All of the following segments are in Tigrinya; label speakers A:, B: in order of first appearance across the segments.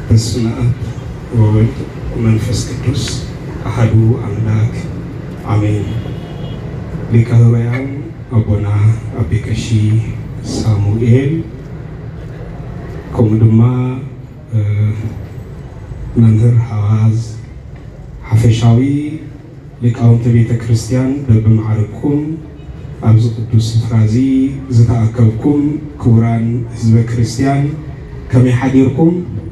A: በስመ አብ ወወልድ ወመንፈስ ቅዱስ አሐዱ አምላክ አሜን። ሊቀ ኅሩያን አቡነ አቢቀሺ ሳሙኤል ከምኡ ድማ መምህር ሐዋዝ ሓፈሻዊ ሊቃውንተ ቤተ ክርስቲያን በብማዕርግኩም ኣብዚ ቅዱስ ስፍራ እዚ ዝተኣከብኩም ክቡራን ህዝበ ክርስቲያን ከመይ ሓዲርኩም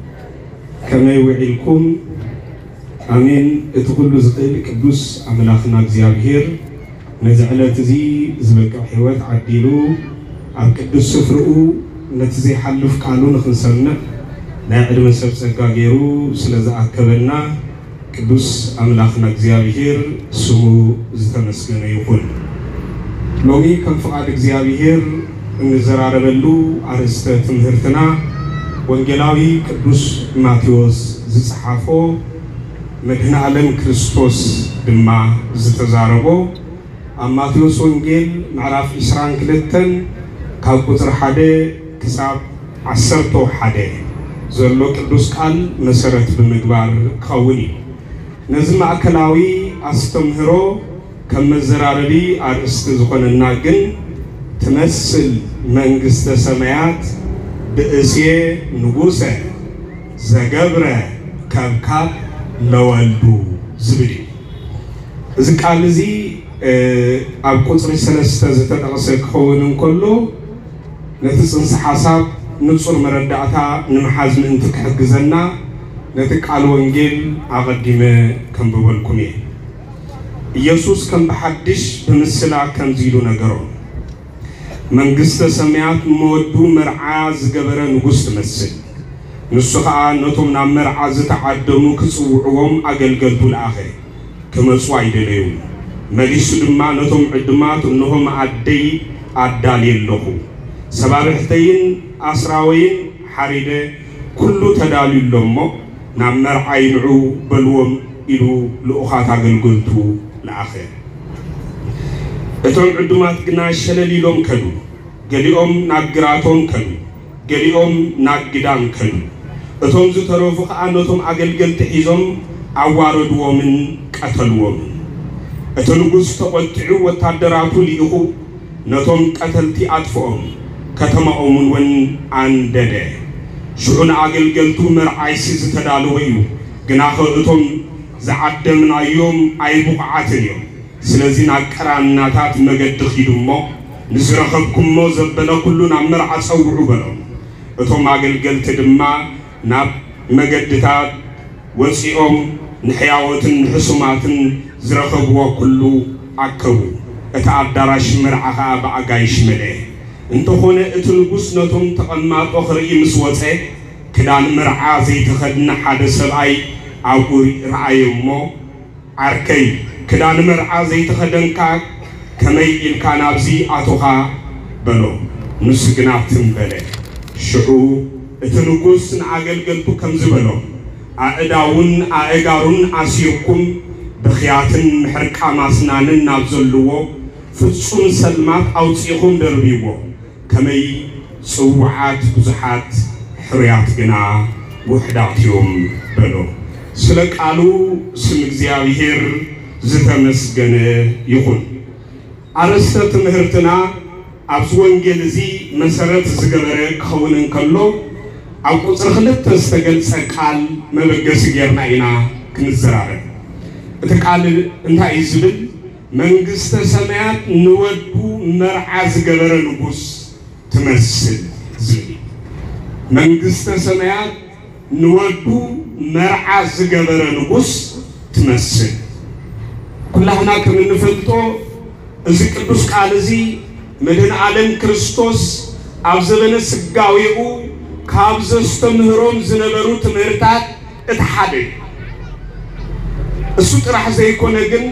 A: ከመይ ውዒልኩም አሜን። እቲ ኩሉ ዝኽእል ቅዱስ ኣምላኽና እግዚአብሔር ነዚ ዕለት እዚ ዝበቅዕ ህይወት ዓዲሉ ኣብ ቅዱስ ስፍርኡ ነቲ ዘይሓልፍ ቃሉ ንኽንሰምዕ ናይ ዕድመ ሰብ ፀጋ ገይሩ ስለዝኣከበና ቅዱስ ኣምላኽና እግዚአብሔር ስሙ ዝተመስገነ ይኹን። ሎሚ ከም ፍቃድ እግዚአብሔር እንዘራረበሉ ኣርእስተ ትምህርትና ወንጌላዊ ቅዱስ ማቴዎስ ዝጽሓፎ መድኃኔ ዓለም ክርስቶስ ድማ ዝተዛረቦ ኣብ ማቴዎስ ወንጌል ምዕራፍ 22 ካብ ቁጥር 1 ክሳብ 11 ዘሎ ቅዱስ ቃል መሰረት ብምግባር ክኸውን እዩ። ነዚ ማእከላዊ ኣስተምህሮ ከም መዘራረቢ ኣርእስቲ ዝኾነና ግን ትመስል መንግስተ ሰማያት ብእሴ ንጉሰ ዘገብረ ከብካብ ለወልዱ ዝብል እዩ። እዚ ቃል እዚ ኣብ ቁፅሪ 3 ዝተጠቕሰ ክኸውን እንከሎ ነቲ ፅንሰ ሓሳብ ንጹር መረዳእታ ንምሓዝ ምእንቲ ክሕግዘና ነቲ ቃል ወንጌል ኣቐዲመ ከንብበልኩም እየ። ኢየሱስ ከም ብሓድሽ ብምስላ ከምዚ ኢሉ ነገሮም መንግስተ ሰማያት ንመወዱ መርዓ ዝገበረ ንጉስ ትመስል። ንሱ ከዓ ነቶም ናብ መርዓ ዝተዓደሙ ክፅውዕዎም ኣገልገልቱ ለኣኸ ክመፁ ኣይደለዩ። መሊሱ ድማ ነቶም ዕድማት እንሆ መኣደይ ኣዳልየ ኣለኹ ሰባብሕተይን ኣስራወይን ሓሪደ ኩሉ ተዳልዩ ኣሎ እሞ ናብ መርዓ ይንዑ በልዎም ኢሉ ልኡኻት ኣገልገልቱ ለኣኸ። እቶም ዕዱማት ግና ሸለሊሎም ከዱ፣ ገሊኦም ናብ ግራቶም ከዱ፣ ገሊኦም ናብ ግዳም ከዱ። እቶም ዝተረፉ ከዓ ነቶም ኣገልገልቲ ሒዞም ኣዋረድዎምን ቀተልዎምን። እቲ ንጉስ ተቆጢዑ ወታደራቱ ሊኢኹ ነቶም ቀተልቲ ኣጥፍኦም ከተማኦምን ውን ኣንደደ። ሽዑ ንኣገልገልቱ መርዓይሲ ዝተዳለወ እዩ፣ ግና እቶም ዝዓደምናዮም ኣይቡቕዓትን እዮም። ስለዚ ናብ ቀራናታት መገዲ ኺዱ እሞ ንዝረኸብኩሞ ዘበለ ኩሉ ናብ መርዓ ፀውዑ በሎም። እቶም ኣገልገልቲ ድማ ናብ መገድታት ወፂኦም ንሕያወትን ንሕሱማትን ዝረኸብዎ ኩሉ ኣከቡ። እቲ ኣዳራሽ መርዓ ከዓ ብኣጋይሽ መልአ። እንተኾነ እቲ ንጉስ ነቶም ተቐማጦ ክርኢ ምስ ወፀ ክዳን መርዓ ዘይተኸድነ ሓደ ሰብኣይ ኣብኡ ረኣየ እሞ ዓርከይ ክዳን መርዓ ዘይተኸደንካ ከመይ ኢልካ ናብዚ ኣቶኻ በሎ። ንሱ ግና ትንበለ። ሽዑ እቲ ንጉስ ንኣገልገልቱ ከምዚ በሎም ኣእዳውን ኣእጋሩን ኣሲርኩም ብኽያትን ምሕርቃም ኣስናንን ናብ ዘለዎ ፍጹም ሰልማት ኣውፂኹም ደርቢዎ። ከመይ ጽውዓት ብዙሓት ሕሩያት ግና ውሕዳት እዮም በሎ። ስለ ቃሉ ስም እግዚአብሔር ዝተመስገነ ይኹን። ኣርእስተ ትምህርትና ኣብዚ ወንጌል እዚ መሰረት ዝገበረ ክኸውን እንከሎ ኣብ ቁፅሪ 2 ዝተገልጸ ቃል መበገሲ ጌርና ኢና ክንዘራረብ። እቲ ቃል እንታይ እዩ ዝብል? መንግስተ ሰማያት ንወዱ መርዓ ዝገበረ ንጉስ ትመስል ዝብል። መንግስተ ሰማያት ንወዱ መርዓ ዝገበረ ንጉስ ትመስል። ኩላህና ከም እንፈልጦ እዚ ቅዱስ ቃል እዚ መድኃኔ ዓለም ክርስቶስ ኣብ ዘበነ ስጋዊኡ ካብ ዘስተምህሮም ዝነበሩ ትምህርታት እቲ ሓደ እሱ ጥራሕ ዘይኮነ ግን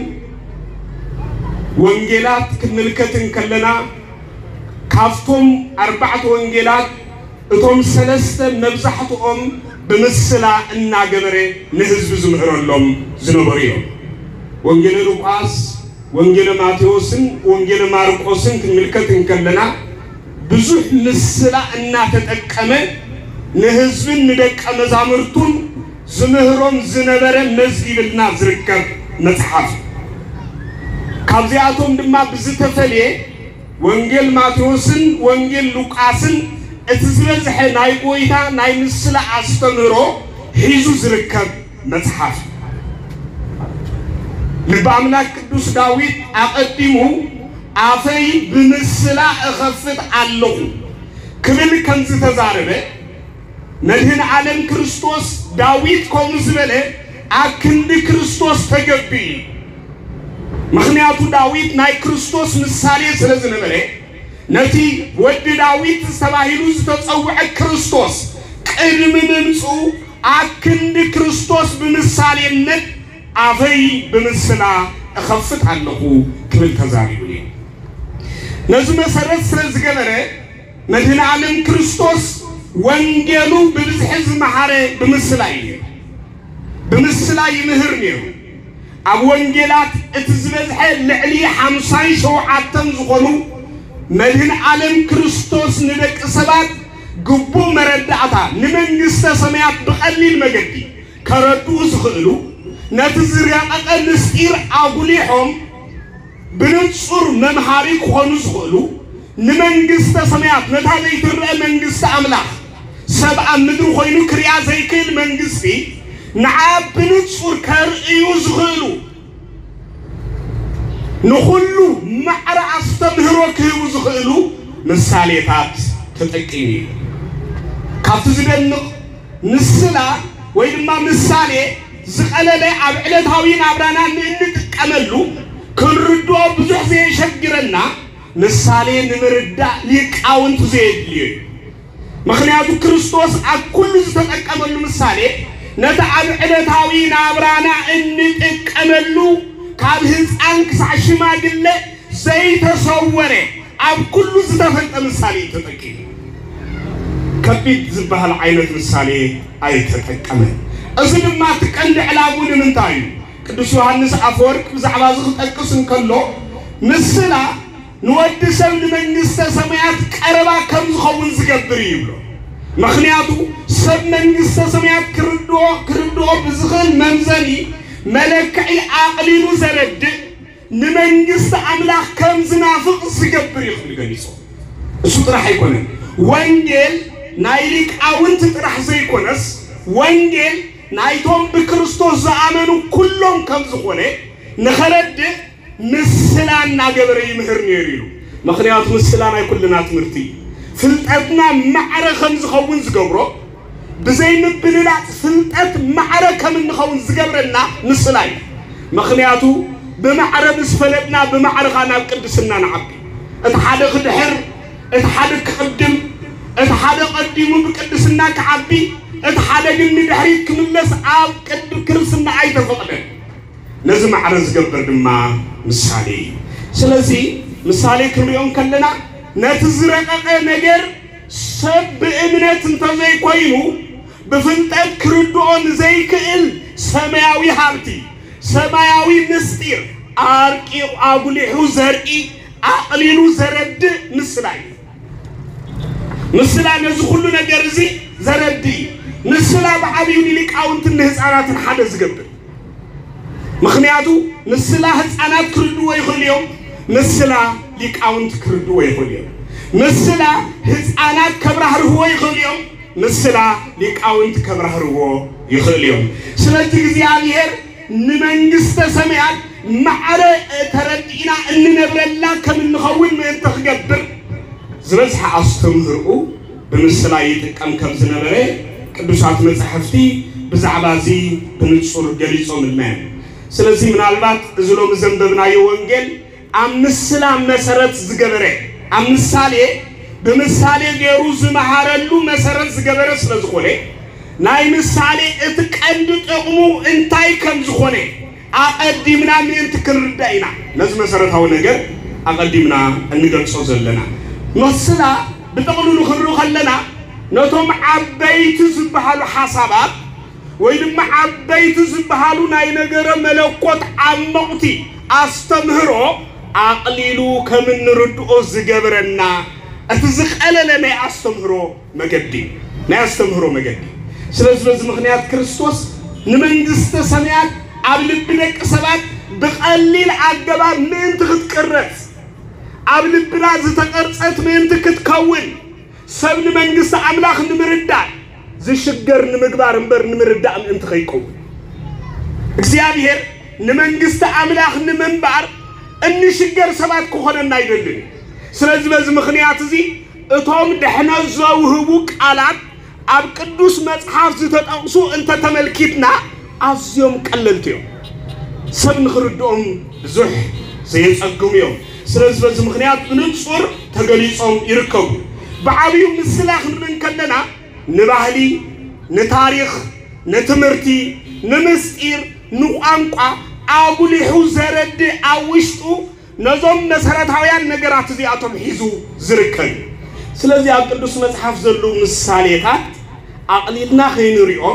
A: ወንጌላት ክንምልከት እንከለና ካብቶም 4 ወንጌላት እቶም 3 መብዛሕትኦም ብምስላ እናገበረ ንህዝቢ ዝምሕረሎም ዝነበሩ እዮም። ወንጌል ሉቃስ፣ ወንጌል ማቴዎስን ወንጌል ማርቆስን ክንምልከት እንከለና ብዙሕ ምስላ እናተጠቀመ ንህዝብን ንደቀ መዛሙርቱን ዝምህሮም ዝነበረ መዝጊብልና ዝርከብ መጽሐፍ ካብዚአቶም ድማ ብዝተፈልየ ወንጌል ማቴዎስን ወንጌል ሉቃስን እትዝበዝሐ ናይ ጎይታ ናይ ምስላ አስተምህሮ ሒዙ ዝርከብ መጽሐፍ ልበ አምላክ ቅዱስ ዳዊት አቀዲሙ አፈይ ብምስላ እኸፍት አለሁ ክብል ከምዝ ተዛረበ መድህን ዓለም ክርስቶስ ዳዊት ኮም ዝበለ አክንድ ክርስቶስ ተገቢ ምክንያቱ ዳዊት ናይ ክርስቶስ ምሳሌ ስለዝነበረ ነቲ ወድ ዳዊት ተባሂሉ ዝተጸውዐ ክርስቶስ ቅድም ምምጹ አክንድ ክርስቶስ ብምሳሌነት አፈይ ብምስላ እኸፍት አለሁ ክብል ተዛሪቡ ነዚ መሰረት ስለዝገበረ መድህን ዓለም ክርስቶስ ወንጌሉ ብብዝሕ ዝመሓረ ብምስላይ ምህር ነይሩ ኣብ ወንጌላት እቲ ዝበዝሐ ልዕሊ 57 ዝኾኑ መድህን ዓለም ክርስቶስ ንደቂ ሰባት ግቡእ መረዳእታ ንመንግስተ ሰማያት ብቐሊል መገዲ ከረድኡ ዝኽእሉ ነቲ ዝረቐቐ ምስጢር ኣጉሊሖም ብንጹር መምሃሪ ክኾኑ ዝኽእሉ ንመንግስተ ሰማያት ነታ ዘይትርአ መንግስቲ ኣምላኽ ሰብኣ ምድሪ ኮይኑ ክርያ ዘይክእል መንግስቲ ንዓ ብንጹር ከርእዩ ዝኽእሉ ንኹሉ ማዕረ አስተምህሮ ክህቡ ዝኽእሉ ምሳሌታት ተጠቂሙ ካብቲ ዝደንቕ ምስላ ወይ ድማ ምሳሌ ዝቐለለ ኣብ ዕለታዊ ናብራና እንጥቀመሉ ክንርድኦ ብዙሕ ዘየሸግረና ምሳሌ ንምርዳእ ሊቃውንት ዘየድልዩ ምክንያቱ ክርስቶስ ኣብ ኩሉ ዝተጠቀመሉ ምሳሌ ነታ ኣብ ዕለታዊ ናብራና እንጥቀመሉ ካብ ህፃን ክሳዕ ሽማግለ ዘይተሰወረ ኣብ ኩሉ ዝተፈልጠ ምሳሌ ተጠቂሙ ከቢድ ዝበሃል ዓይነት ምሳሌ ኣይተጠቀመን እዚ ድማ ትቀንዲ ዕላቡ ንምንታይ እዩ ቅዱስ ዮሐንስ አፈወርቅ ብዛዕባ ዝጠቅስ እንከሎ ምስላ ንወዲ ሰብ ንመንግስተ ሰማያት ቀረባ ከም ዝኸውን ዝገብር ይብሎ ምክንያቱ ሰብ መንግስተ ሰማያት ክርድኦ ብዝኽእል መምዘኒ መለክዒ አቅሊሉ ዘረድእ ንመንግስተ አምላኽ ከም ዝናፍቕ ዝገብር ይኽእል ገሊጹ እሱ ጥራሕ ኣይኮነን ወንጌል ናይ ሊቃውንት ጥራሕ ዘይኮነስ ወንጌል ናይቶም በክርስቶስ ዘአመኑ ኩሎም ከም ዝኾነ ንኸረድእ ምስላ እናገበረ ይምህር ነይሩ ኢሉ ምክንያቱ ምስላ ናይ ኩልና ትምህርቲ ፍልጠትና ማዕረ ከም ዝኸውን ዝገብሮ ብዘይ ምብልላጥ ፍልጠት ማዕረ ከም እንኸውን ዝገብረና ምስላ እዩ ምክንያቱ ብማዕረ ምስፈለጥና ብማዕረኻ ናብ ቅድስና ንዓቢ እቲ ሓደ ክድሕር እቲ ሓደ ክቅድም እቲ ሓደ ቀዲሙ ብቅድስና ክዓቢ እቲ ሓደ ግን ንድሕሪት ክምለስ ኣብ ቅድ ክርስትና ኣይተፈቕደን ነዚ ማዕረ ዝገብር ድማ ምሳሌ ስለዚ ምሳሌ ክንሪኦም ከለና ነቲ ዝረቐቐ ነገር ሰብ ብእምነት እንተዘይኮይኑ ብፍልጠት ክርድኦ ንዘይክእል ሰማያዊ ሃብቲ ሰማያዊ ምስጢር ኣርቂቑ ኣጉሊሑ ዘርኢ ኣቕሊሉ ዘረድእ ምስላ እዩ ምስላ ነዚ ኩሉ ነገር እዚ ዘረድእ ምስላ ብዓብዩ ሊቃውንት ንህፃናትን ሓደ ዝገብር ምክንያቱ ምስላ ህፃናት ክርድዎ ይኽእሉ እዮም ምስላ ሊቃውንት ክርድዎ ይኽእሉ እዮም ምስላ ህፃናት ከብራህርዎ ይኽእሉ እዮም ምስላ ሊቃውንት ከብራህርዎ ይኽእሉ እዮም ስለዚ እግዚአብሔር ንመንግስተ ሰማያት ማዕረ ተረዲእና እንነብረላ ከም እንኸውን ምእንተ ክገብር ዝበዝሐ አስተምህርኡ ብምስላ ይጥቀም ከም ዝነበረ ቅዱሳት መጻሕፍቲ ብዛዕባ እዚ ብንጹር ገሊጾምልና ስለዚህ ምናልባት እዝሎም ዘንበብናዮ ወንጌል አምስላ መሰረት ዝገበረ አምሳሌ በምሳሌ ገሩ ዝመሃረሉ መሰረት ዝገበረ ስለዝኾነ ናይ ምሳሌ እቲ ቀንዲ ጥቕሙ እንታይ ከም ዝኾነ አቀዲምና ምእንቲ ክርዳኢና ነዚ መሰረታዊ ነገር አቀዲምና እንገልጾ ዘለና መስላ ብጥቕሉሉ ክርኡ ከለና ነቶም ዓበይቲ ዝበሃሉ ሓሳባት ወይ ድማ ዓበይቲ ዝበሃሉ ናይ ነገረ መለኮት ዓመቕቲ አስተምህሮ አቅሊሉ ከም እንርድኦ ዝገብረና እቲ ዝቀለለ ናይ አስተምህሮ መገዲ ناستمهرو مجدي سلازم مخنيات كريستوس نمنجست سميات قبل بلك سبات بقليل عجبا من تتكرس قبل بلاز تقرصت من تكتكون سبن منجست أملاخ نمردا زي شجر نمجبار نبر نمردا من أنت خيكون እግዚአብሔር ንመንግስት አምላክ ንመንባር እንሽገር ሰባት ኮሆነ እናይደልን ስለዚህ በዚህ ምክንያት እዚ እቶም ደህና ዘውህቡ ቃላት አብ ቅዱስ መጽሐፍ ዝተጠቅሱ እንተ ተመልኪትና አዝዮም ቀለልትዮ ሰብን خردኦም ብዙሕ ዘይጸግምዮ ስለዚህ በዚህ ምክንያት ንጹር ተገሊጾም ይርከቡ በዓቢው ምስላኽ ንከለና ንባህሊ ንታሪኽ ንትምርቲ ንምስጢር ንቋንቋ አጉሊሁ ዘረድ አውሽጡ ነዞም መሰረታውያን ነገራት እዚአቶም ሒዙ ዝርከን ስለዚህ ቅዱስ መጽሐፍ ዘሎ ምሳሌታት አቅሊልና ኸይንሪኦም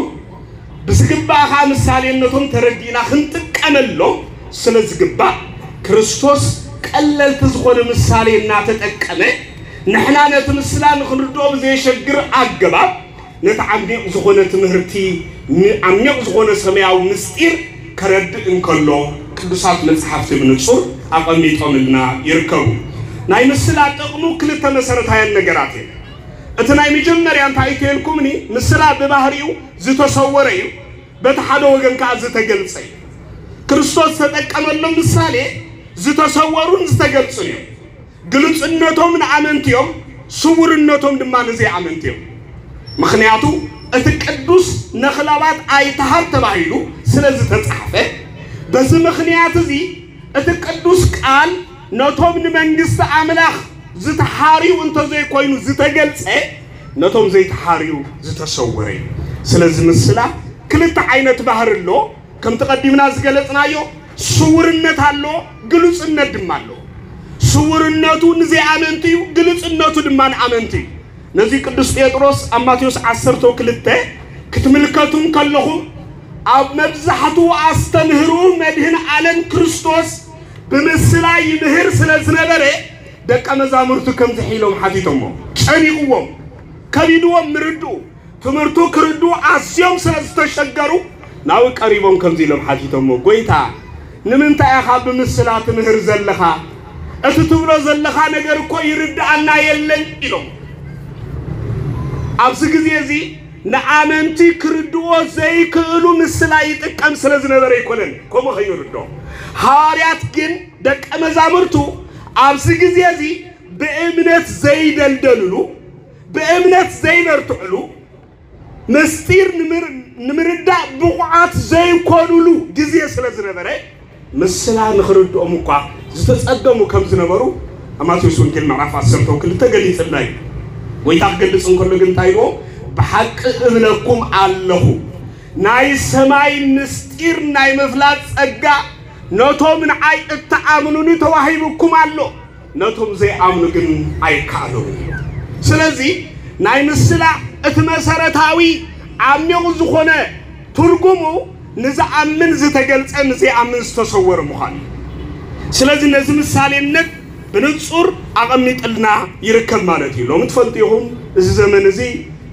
A: ብስግባኻ ምሳሌነቶም ተረዲና ክንጥቀመሎ ስለዚህ ግባ ክርስቶስ ቀለልት ዝኾነ ምሳሌና ተጠቀመ ንሕና ነቲ ምስላን ክንርዶም ዘይሸግር አገባብ ነተዓሚቕ ዝኾነ ትምህርቲ ዓሚቕ ዝኾነ ሰማያዊ ምስጢር ከረድ እንከሎ ቅዱሳት መጽሐፍት ብንጹር አቀሚጦምልና ይርከቡ ናይ ምስላ ጥቅሙ ክልተ መሰረታውያን ነገራት እቲ ናይ መጀመርያ ታይቴልኩምኒ ምስላ በባህሪው ዝተሰወረ እዩ በተሓደ ወገን ከዓ ዝተገልጸ ክርስቶስ ተጠቀመሎም ምሳሌ ዝተሰወሩን ዝተገልጹን እዩ ግልጽነቶም ንአመንቲዮም ስውርነቶም ድማ ንዘይአመንቲዮም ምክንያቱ እቲ ቅዱስ ነኽላባት አይተሃር ተባሂሉ ስለዚህ ተጻፈ በዚህ ምክንያት እዚ እቲ ቅዱስ ቃል ነቶም ንመንግስት አምላኽ ዝተሐሪው እንተ ዘይኮይኑ ዝተገልጸ ነቶም ዘይተሐሪው ዝተሰወረ ስለዚህ ምስላ ክልተ ዓይነት ባህር ኣሎ ከም ተቀዲምና ዝገለጽናዮ ስውርነት አሎ ግልጽነት ድማ አሎ ስውርነቱ ንዘይአመንቲው ግልጽነቱ ድማ ንአመንቲው ነዚህ ቅዱስ ጴጥሮስ አማቴዎስ 10:2 ክትምልከቱም ከለኹም አብ መብዛሕቱ አስተምህሩ መድህን ዓለም ክርስቶስ በምስላይ ምህር ስለዝነበረ ደቀ መዛሙርቱ ከም ዝሒሎም ሓቲቶሞ ጨኒቁዎም ከቢድዎም ምርዱ ትምህርቱ ክርዱ አስዮም ስለዝተሸገሩ ናው ቀሪቦም ከም ዝኢሎም ሓቲቶሞ ጎይታ ንምንታይ ኢኻ ብምስላት ምህር ዘለኻ እቲ ትብሎ ዘለኻ ነገር እኮ ይርዳአና የለን ኢሎም አብዚ ጊዜ እዚ ንአመንቲ ክርድዎ ዘይክእሉ ምስላይ ይጥቀም ስለዝነበረ ይኮነን ኮሞ ኸይርዶ ሐዋርያት ግን ደቀ መዛሙርቱ አብዚ ጊዜ እዚ በእምነት ዘይደልደሉ በእምነት ዘይበርቱሉ ምስጢር ንምርዳ ብቑዓት ዘይኮኑሉ ጊዜ ስለዝነበረ ምስላ ንኽርድኦም እኳ ዝተጸገሙ ከም ዝነበሩ አማቴዎስ ወንጌል ምዕራፍ 10 ተገሊጽልና እዩ ويتاق قلصن كله قنطايو بحق ابنكم الله ناي سماي مستير ناي مفلات صقا نوتو من عي التعاملوني تواهيبكم الله نوتم زي امنو كن اي كالو سلازي ناي مسلا اتمسرتاوي عميو زخونه ترغمو نزا امن زتገልጸን زي امن استتصور مخال سلازي نزي ምሳሌነት بنصور أقميتلنا يركب مالتي لو متفلتيهم الزمن زي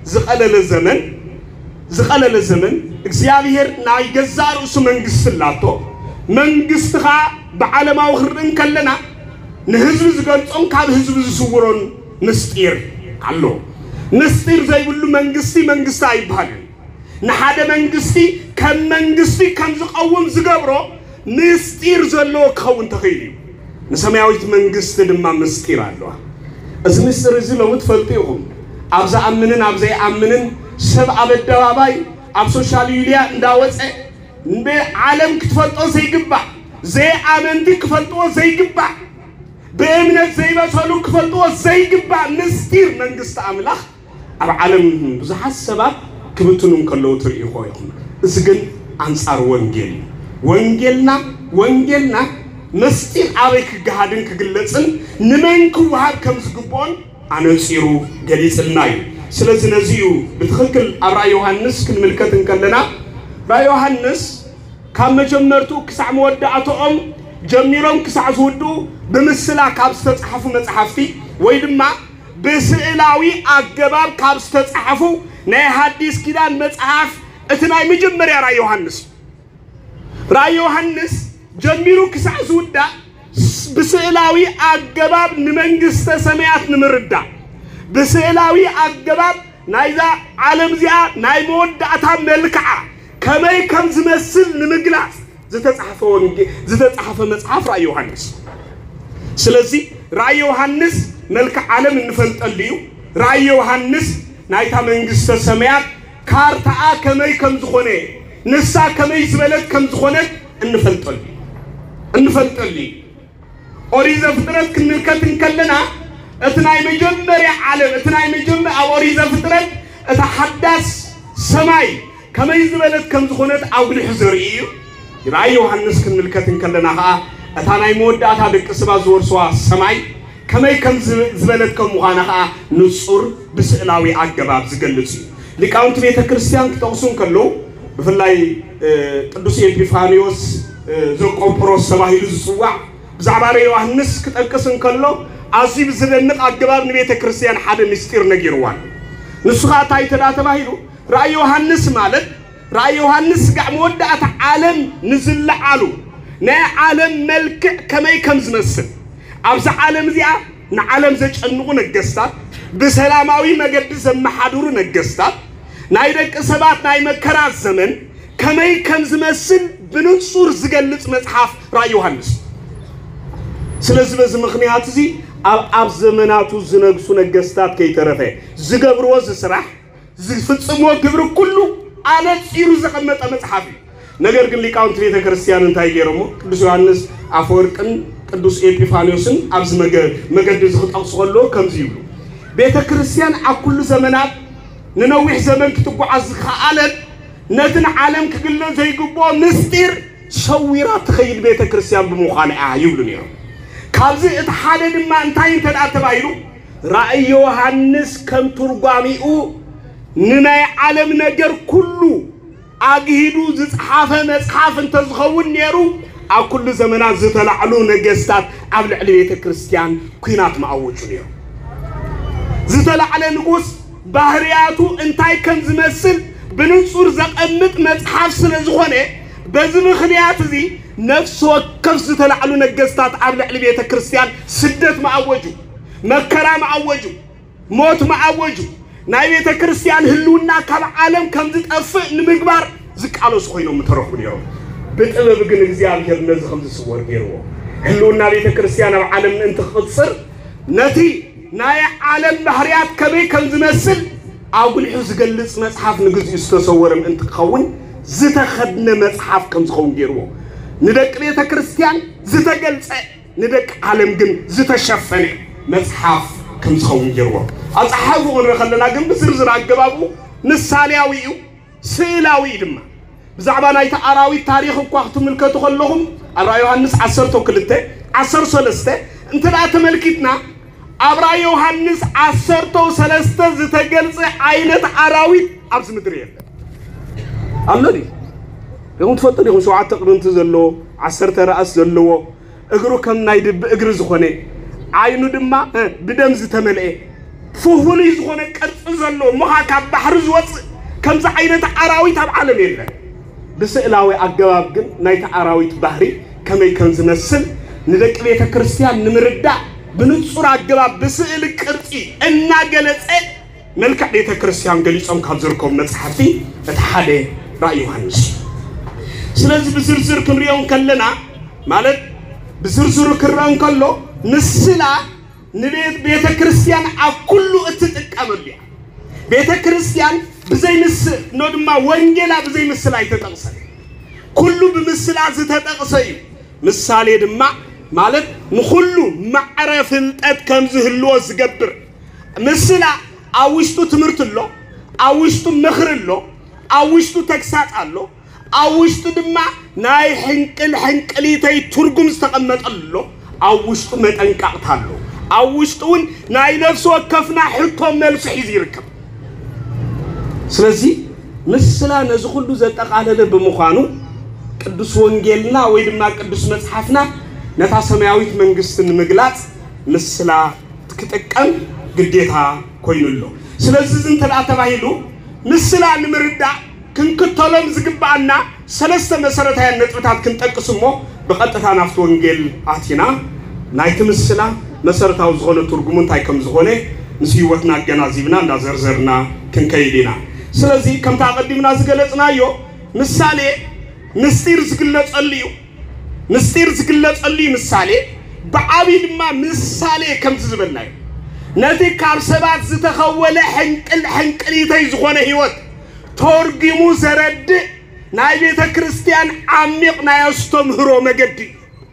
A: زقلل الزمن እግዚአብሔር ናይ ገዛሩ መንግስት ላቶ መንግስትኻ በዓለም አውኽርን ከለና ንህዝብ ዝገልጾም ካብ ህዝብ ዝስውሮን ምስጢር አሎ ምስጢር ዘይብሉ መንግስቲ አይባልም ንሓደ መንግስቲ ከም ዝቀውም ዝገብሮ ምስጢር ዘሎ ከውን ተኸይሉ نسمعويت من قصة دم مستير الله أزمستر زي لو متفلتيهم أبزا أمنن أبزا أمنن سبع بالدواباي أب سوشيال ميديا نداوت بعالم كتفلتو زي جبا زي أمنتي كفلتو زي جبا بأمنة زي بسولو كفلتو زي جبا مستير من قصة أملاخ أب عالم بزحس سبب كبتنون كلو تري خويهم إزجن أنصار وانجيلنا مستير عليك جهادن كجلسن نمنك وهاب كم زقبون عنصيرو جليس الناي سلسلة نزيو بتخكل أرى يوحنس كن ملكتن كلنا رأي يوحنس كم جمرتو كسع مودعتهم جميرهم كسع زودو بمسلا كابستة حفو متحفتي ويدما بسئلاوي أجبار كابستة حفو ናይ ሐዲስ ኪዳን መጽሐፍ እትናይ መጀመሪያ ራእይ ዮሐንስ ጀሚሩ ክሳዕ ዝውዳ بسئلاوي أجباب نمنجست سمعت نمردا بسئلاوي أجباب نايزا عالم زيا نايمود دعتها ملكعة كما يكم زمسل نمجلاس زتت عفوا مصحف رأي يوحنس سلسي رأي يوحنس ملك عالم نفلت الليو رأي يوحنس نايتا منجست سمعت كارتا كما يكم زخونه نسا كما يزبلت كم زخونه نفلت اللي أوريزا فترة كنكتن كلنا أتناي مجمرة عالم أتناي مجمرة أوريزا فترة أتحدث سماي كما يزبلت كم زخونت أو بالحزرية رأي يوحنس كنكتن كلنا ها أتناي مودة أتابك سبا زور سوا سماي كما يكم زبلت كم مغانها نصور بسئلاوي عجباب زقلتي لكاونت بيت كريستيان كتوصون كله بفلاي قدوس إبيفانيوس زو كومبروس سماهي لزسوا بزعبار يوحنس كتأكسن كله عصيب زلنق أجبار نبيت كريستيان حدا مستير نجيروان نسخة تايت لا تباهيلو رأي يوحنس مالك رأي يوحنس قاع مودة عالم نزل عالو نا عالم ملك كما يكمز مسل أبز عالم زيا نعالم زج أنو نجستات بسلاماوي مجدس محادور نجستات نايدك سبات ناي مكراز زمن كما يكمز مسل بنصور زجلت مصحف رأي يوحنس سلسل بس مخنيات زي أب زمناتو زنقسو نجستات كي ترفع زقبر وز سرح زفتسمو قبر كله على تيرو زخمت مصحفي نجر قل لي كاونت بيت كريستيان انتاي غيرمو قدوس يوحنس افورقن قدوس إبيفانيوسن ابز مجد زخط اقصغلو كم زيبلو بيت كريستيان اكل زمنات ننوح زمن كتقعز خالد نتن عالم كقلنا زي قبو مستير شويرات تخيل بيت كريستيان بمخانعه يبلو نيرو كابزي اتحادد ما انتاين تدعتبايلو رأي يوحنس كم ترقاميقو نناي عالم نجر كله اجهدو زتحافة مصحاف انتزخون نيرو اكل زمنات زتلعلو نجستات قبل علبية كريستيان كينات معوجو نيرو زتلعلو نقوس بحرياتو انتاي كم زمسل بنصور زقمت مصحاف سنزخونه بزم خنيات زي نفس وكف زتلعلو نجستات قبل علبية كريستيان سدت معوجو مكرا معوجو موت معوجو ناي بيت كريستيان هلونا كاب عالم كم زتقفق نمغبار زقالو سخوينو مترخو نيرو بطبب ግን እግዚአብሔር ነዚ ከም ዝስወር ገይርዎ ህልውና ቤተ ክርስቲያን ኣብ ዓለም እንት ኽጽር ነቲ ናይ ዓለም ባህርያት ከመይ ከም ዝመስል ኣጉልሑ ዝገልጽ መጽሓፍ ንግዚኡ ዝተሰወረም እንት ክኸውን ዝተኸድነ መጽሓፍ ከም ዝኸውን ገይርዎ ንደቂ ቤተ ክርስቲያን ዝተገልጸ ንደቂ ዓለም ግን ዝተሸፈነ መጽሓፍ كم زخون جروا أصحابه ونخلنا جنب زرزر عجبابو نسالياوي سيلاوي دم بزعبان أيت أراوي تاريخ وقت ملكته خلهم أبرا يوحنس عصرته كلته عصر سلسته أنت لا تملكتنا أبرا يوحنس عصرته سلسته زتجلس عينة أراوي أبز مدرية الله دي يوم تفضل يوم شو عتقرن تزلوا عصرته رأس زلوا أجرو كم نايد أجر زخونه عينو دما بدم زتملئ فهولي زخونه قرص زلو مخاكا بحر زوص كم ز عينة أراويت على العالم يله بسئلاوي أجواب جن نايت أراويت بحري كم يكون زمسل ندك بيت كريستيان نمردا بنصور أجواب بسئل كرتي إننا جلس ملك بيت كريستيان جلس أم كابزركم مصحفي اتحادي رأي يوحنس سلز بزرزر كمريون كلنا مالك بزرزر كران كله نسلا نبيت بيت كريستيان أكله اتتقبل بيا بيت كريستيان بزي مس نودما وانجيلا بزي مسلا يتتقصي كله بمسلا زتتقصي مسالي دما مالك نخلو معرف التات كم زهلو زقبر مسلا اوشتو تمرتلو اوشتو مخرلو اوشتو تكسات الله اوشتو دما ناي حنقليتي ترغم استقمطلو اوشتو متنققتالو اوشتون ناي نفس وكفنا حطو ملس حيز يركب سلازي مسلا نزي كله زتقالله بمخانو قدوس وانجيلنا وي دما قدوس مصحفنا نتا سماويت منግስትን مغلاص مسلا تكتقم ግዴታ ኮይኑሎ ስለዚህ ዝንተ ተባሂሉ مسلا نمردا كنكتلهم زقبعنا سلسة مسارتها النطبتات كنتقسمو بقطتا نافت ونجيل آتينا نايت مسلا مسارتها وزغونة ترجمون تايكم زغونة نسيوتنا جنازيبنا نازرزرنا كنكيدنا سلازي كم تقدمنا زقلتنا يو مسالي مستير زقلت الليو مستير زقلت اللي مسالي بعابد ما مسالي كم تزبلنا نتي كارسبات زتخول حنقل يتيزغونه هيوت تورجمو زرد ناي بيتا كريستيان عميق نايستم هرو مجدي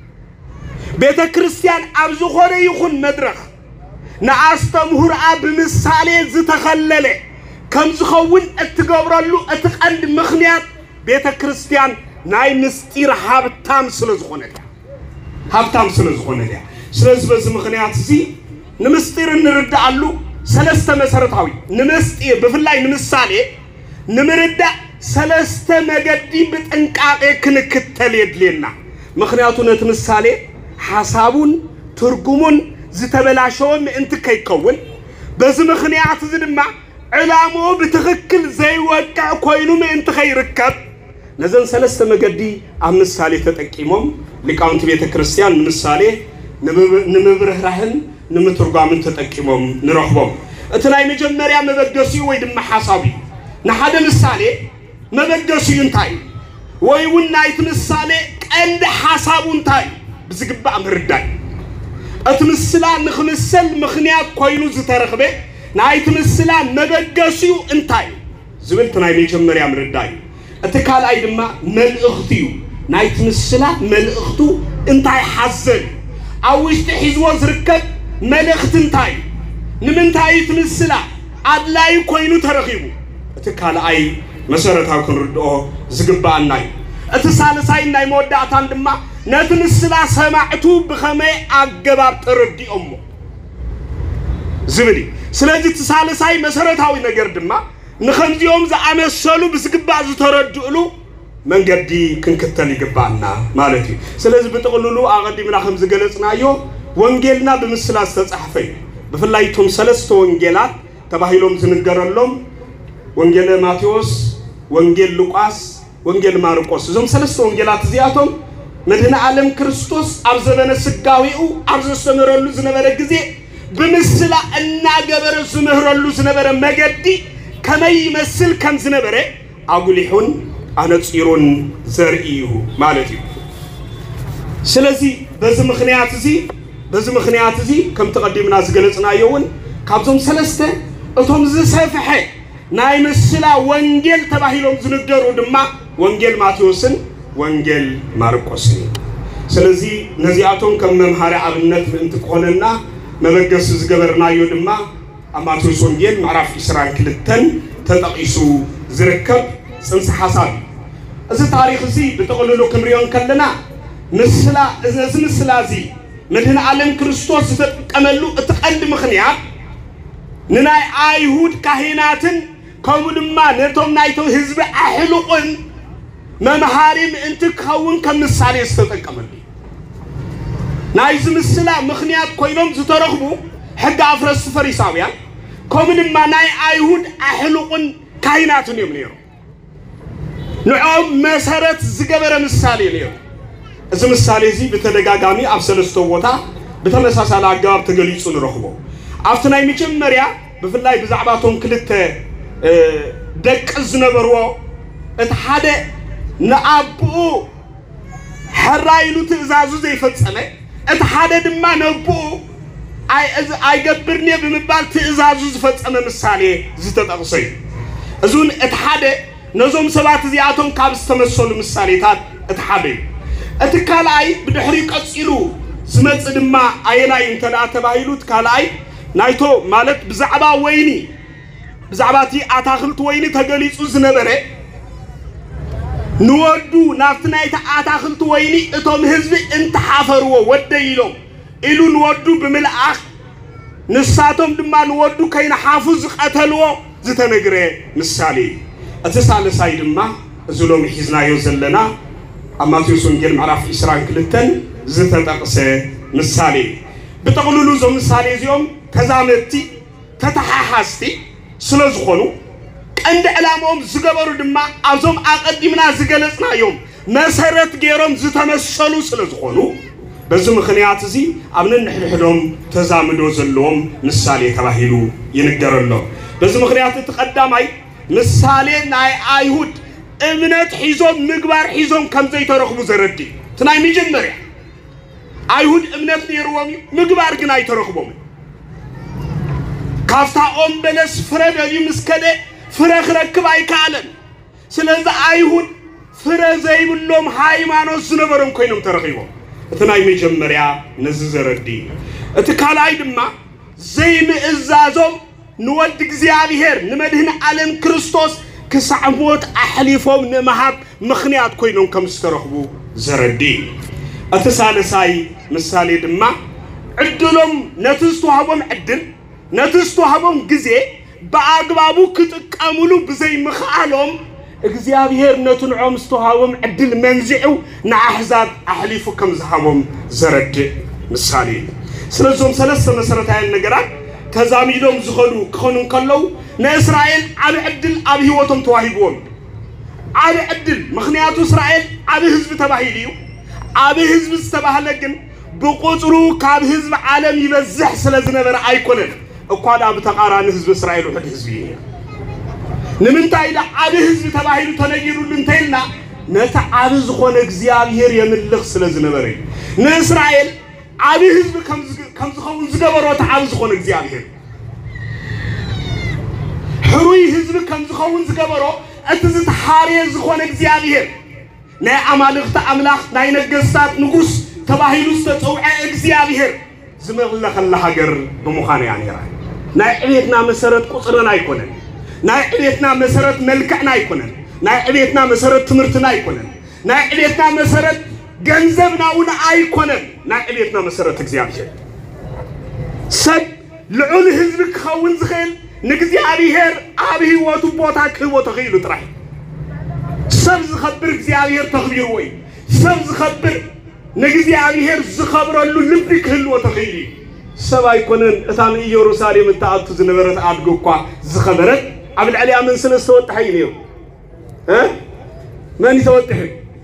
A: بيتا كريستيان أبزو خوري يخون مدرخ ناستم هر أب مسالي زتخلله كم زخون اتقبرلو اتقند مخنيات بيتا كريستيان ناي مستير هابتام سلزغونه هابتام سلزغونه سلز بز مخنيات زي نمستير نردعلو سلسة مسارتاوي نمستير بفلاي نمسالي نمردا سلسة مجدي بتنقاقي كنكتل يدلينا مخنياتو نتمسالي حسابون ترجمون زتبلاشون انت كيكون بس مخنيات زدما علامو بتخكل زي وقع كوينو من انت خيركب نزل سلسة مجدي امسالي تتقيمهم لكاونت بيت كريستيان مسالي نمبره راهن نمترجمون تتقيمهم نرحبهم اتناي مجمريا مبدسي ويدم حسابي نحدا مسالي مبدسي ينتاي ويون نايت مسالي عند حساب ينتاي بزقبع مرداي اتمسلا نخمسل مخنيات كوينو زترخبه نايت مسلا مبدسي انتاي زبلت ناي مجمريا مرداي اتكال اي دما ملئختيو نايت مسلا ملئختو انتاي حزن اوشت حزو زركب ملئخت انتاي نمنتاي تمسلا ادلاي كوينو ترخيبو اتكال اي مسارتها كنردو زقبان ناي اتسالساي ناي موداتان دما نتمسلا سمعتو بخمي اغباب تردي امو زبدي سلاجي تسالساي مسارتاوي نجر دما نخمزيوم زعمسلو بزقبا زتردلو منغدي كنكتل يغبانا مالتي سلاجي بتقللو اغدي من خمز غلصنايو وانجيلنا بمسلا استصحفي بفلايتهم سلسته وانجيلات تباهيلهم زنجرلهم وانجيل ماتيوس وانجيل لوقاس وانجيل مارقوس زوم سلسته وانجيلات زياتهم مدينة عالم كريستوس أبزمنا سجاويو أبزسمرلو زنبرة جزء بمثل أن جبر زمهرلو زنبرة مجدي كما يمثل كم زنبرة أقوليهون أنا تصيرون زرعيو مالتي سلزي بزمخنيات زي كم تقدم ناس جلسنا يوون كابزوم سلسته أتهم زسافحة ناي مسلا وانجيل تباهيلهم زنجرو دما وانجيل ماتيوسن وانجيل مارقوسن سلازي نزياتهم كم ممهار عبنت انت قولنا مبقس زقبرنا يو دما اماتيوس وانجيل معرف إسران كلتن تتقيسو زركب سنس حسابي إذا تاريخ زي بتقولوا كمريون كلنا مسلا إذا مسلا زي مدهن عالم كريستوس تتقملو اتقلد مخنيات نناي ايهود كاهناتن كومدما نتوم نايتو حزب احلقن ممهاريم انت كون كمثالي استتقملي نايز مسلا مخنيات كوينوم زترخبو حق افرس فريساويان كومدما ناي ايهود احلقن كاهناتن يمنيرو نعم مسارات زغبره مثالي ليرو از مثالي زي بتدغاغامي ابسلستو وتا بتمساسال اغاب تغليصو نرخبو افتناي مجمريا بفلاي بزعباتهم كلته دق زنبرو اتحاده نابو حرايلو تزازو زي فصمه اتحاده دما نبو اي غبرني بمبال تزازو زفصمه مثالي زتطقسي ازون اتحاده نزوم سبات زياتهم كابس تمسلو مثاليታት اتحاده اتكالاي بدحري قصيلو زمص دما ايناي انتدا تبايلوت كالاي نايتو مالت بزعبا ويني بزعباتي اتاخلت ويني تغليصو زنبره نودو نافتنايت اتاخلت ويني اتوم حزب انت حافرو وديلو إلو نودو بملأخ نساتهم دما نودو كاين حافظ قتلو زتنغري مثالي اتسال سايد ما زلوم حزنا يوزلنا اماتيوس وانجيل معرف اسران كلتن زتطقسه مثالي بتقولوا زوم مثالي زيوم تزامتي تتحاحستي سلازخونو ቀንድ ዕላማኦም ዝገበሩ ድማ ኣብዞም ኣቀዲምና ዝገለጽናዮም መሰረት ገይሮም ዝተመሰሉ ስለዝኾኑ በዚ ምኽንያት እዚ ኣብነን ንሕድሕዶም ተዛምዶ ዘለዎም ምሳሌ ተባሂሉ ይንገረሎ በዚ ምኽንያት ተቀዳማይ ምሳሌ ናይ አይሁድ እምነት ሒዞም ምግባር ሒዞም ከም ዘይተረኽቡ ዘረዲ ትናይ መጀመርያ አይሁድ እምነት ነይሮም ምግባር ግን አይተረኽቦም ካፍታ ኦምበለስ ፍረደሊ ምስከደ ፍረ ክረክብ አይካለን ስለዚህ አይሁድ ፍረ ዘይብሎም ሃይማኖት ዝነበሮም ኮይኖም ተረኺቦም እትናይ መጀመርያ ነዚ ዘረዲ እቲ ካልኣይ ድማ ዘይምእዛዞም ንወድ እግዚአብሔር ንመድህን ዓለም ክርስቶስ ክሳዕሞት ኣሕሊፎም ንመሃብ ምኽንያት ኮይኖም ከም ዝተረኽቡ ዘረዲ እቲ ሳልሳይ ምሳሌ ድማ ዕድሎም ነቲ ዝተዋህቦም ዕድል ነቲ ዝተዋህቦም ግዜ በአግባቡ ክጥቀሙሉ ብዘይ ምኽኣሎም እግዚአብሔር ነቱንዖም ዝተዋህቦም ዕድል መንዚዑ ንኣሕዛብ ኣሕሊፉ ከም ዝሃቦም ዘረዲ ምሳሌ ስለዞም ሰለስተ መሰረታዊ ነገራት ተዛሚዶም ዝኸዱ ክኾኑን ከለው ንእስራኤል ዓብ ዕድል ኣብ ህይወቶም ተዋሂብዎም ዓብ ዕድል ምኽንያቱ እስራኤል ዓብ ህዝቢ ተባሂሉ እዩ ዓብ ህዝቢ ዝተባህለ ግን ብቁፅሩ ካብ ህዝቢ ዓለም ይበዝሕ ስለዝነበረ ኣይኮነን እኳ ዳ ብተቃራኒ ህዝቢ እስራኤል ውሕድ ህዝቢ እዩ ንምንታይ ዳ ዓብ ህዝቢ ተባሂሉ ተነጊሩሉ እንተይልና ነቲ ዓብ ዝኾነ እግዚአብሔር የምልኽ ስለዝነበረ ንእስራኤል ዓብ ህዝቢ ከም ዝኸውን ዝገበሮ ዓብ ዝኾነ እግዚአብሔር ሕሩይ ህዝቢ ከም ዝኸውን ዝገበሮ እቲ ዝተሓርየ ዝኾነ እግዚአብሔር ናይ ኣማልኽቲ ኣምላኽ ናይ ነገስታት ንጉስ ተባሂሉ ዝተፀውዐ እግዚአብሔር ዝመለኸላ ሃገር ብምዃኑ እያ ነይራ ናይ ዕቤትና መሰረት ቁፅርና ኣይኮነን ናይ ዕቤትና መሰረት መልክዕና ኣይኮነን ናይ ዕቤትና መሰረት ትምህርትና ኣይኮነን ናይ ዕቤትና መሰረት ገንዘብና እውን ኣይኮነን ናይ ዕቤትና መሰረት እግዚአብሔር ሰብ ልዑል ህዝቢ ክኸውን ዝኽእል ንእግዚአብሔር ኣብ ህይወቱ ቦታ ክህቦ ተኽኢሉ ጥራይ ሰብ ዝኸብር እግዚአብሔር ተኽቢርዎ እዩ ሰብ ዝኸብር ንእግዚአብሔር ዝኸብረሉ ልቢ ክህልዎ ተኽኢሉ እዩ ሰብ ኣይኮነን እታ ንኢየሩሳሌም እትኣቱ ዝነበረት ኣድጎ እኳ ዝኸበረት ኣብ ልዕሊኣ ምን ስለ ዝተወጥሐ እዩ ነይሩ መን ይተወጥሕ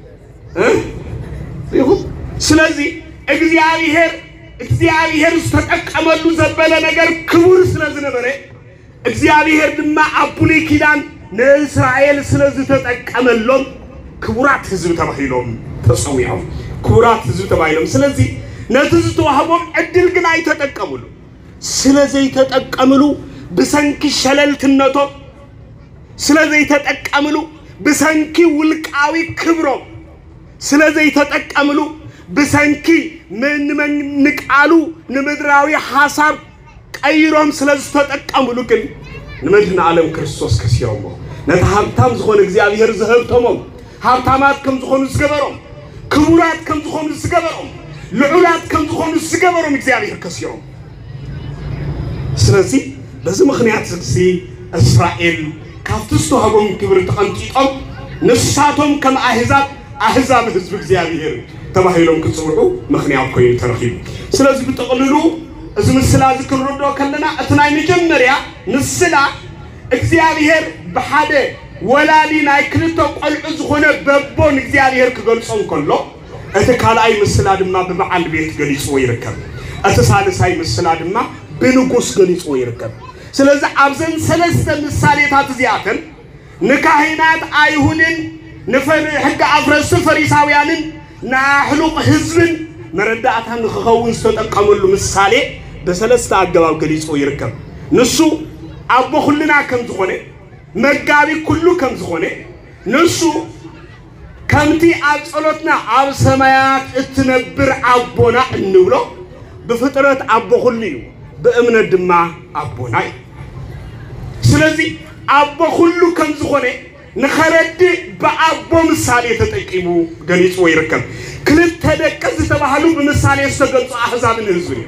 A: ይኹን ስለዚ እግዚአብሔር ዝተጠቀመሉ ዘበለ ነገር ክቡር ስለዝነበረ እግዚአብሔር ድማ አቡሌ ኪዳን ለእስራኤል ስለዝተጠቀመሎም ክቡራት ህዝብ ተባሂሎም ተጸውያው ክቡራት ህዝብ ተባሂሎም ስለዚህ ነቲ ዝተዋህቦም ዕድል ግን አይተጠቀሙሉ ስለዚህ ተጠቀሙሉ ብሰንኪ ሸለልትነቶ ስለዚህ ተጠቀሙሉ ብሰንኪ ውልቃዊ ክብሮ ስለዚህ ተጠቀሙሉ ብሰንኪ ምን ንቃሉ ንምድራዊ ሐሳብ ቀይሮም ስለዚህ ተጠቀሙሉ ግን ንመድህን ዓለም ክርስቶስ ከሲዮሞ ነታ ሀብታም ዝኾነ እግዚአብሔር ዝህብቶሞም ሀብታማት ከም ዝኾኑ ዝገበሮም ክቡራት ከም ዝኾኑ ዝገበሮም ልዑላት ከም ዝኾኑ ዝገበሮም እግዚአብሔር ከሲዮሞ ስለዚህ በዚህ ምክንያት እስራኤል ካብቲ ዝተዋህቦም ክብሪ ተቐንጢጦም ንሳቶም ከም አሕዛብ ህዝብ እግዚአብሔር ተባሂሎም ክጽውዑ ምክንያት ኮይኑ ተረኺቡ ስለዚህ ብጠቕልሉ እዚ ምስላ ዝክንረዶ ከለና እትናይ መጀመርያ ምስላ እግዚአብሔር በሓደ ወላሊ ናይ ክልተ ቆልዑ ዝኾነ በቦን እግዚአብሔር ክገልጾም ከሎ እቲ ካልኣይ ምስላ ድማ ብበዓል ቤት ገሊጽዎ ይርከብ እቲ ሳልሳይ ምስላ ድማ ብንጉስ ገሊጽዎ ይርከብ ስለዚህ ኣብዘን ሰለስተ ምሳሌታት እዚኣተን ንካህናት አይሁድን ንሕጊ ኣፍረስ ፈሪሳውያንን ናሕሉቕ ህዝብን መረዳእታን ክኸውን ዝተጠቀመሉ ምሳሌ በሰለስተ አገባብ ገሊጽዎ ይርከብ ንሱ አቦ ሁሉና ከም ዝኾነ መጋቢ ኩሉ ከም ዝኾነ ንሱ ከምቲ ኣብ ጸሎትና ኣብ ሰማያት እትነብር አቦና እንብሎ በፍጥረት አቦ ሁሉ እዩ በእምነት ድማ አቦና እዩ ስለዚህ አቦ ሁሉ ከም ዝኾነ ንኸረድ በአቦ ምሳሌ ተጠቂሙ ገሊጽዎ ይርከብ ክልተ ደቀ ዝተባሃሉ በምሳሌ ዝተገልጹ አሕዛብን ህዝብን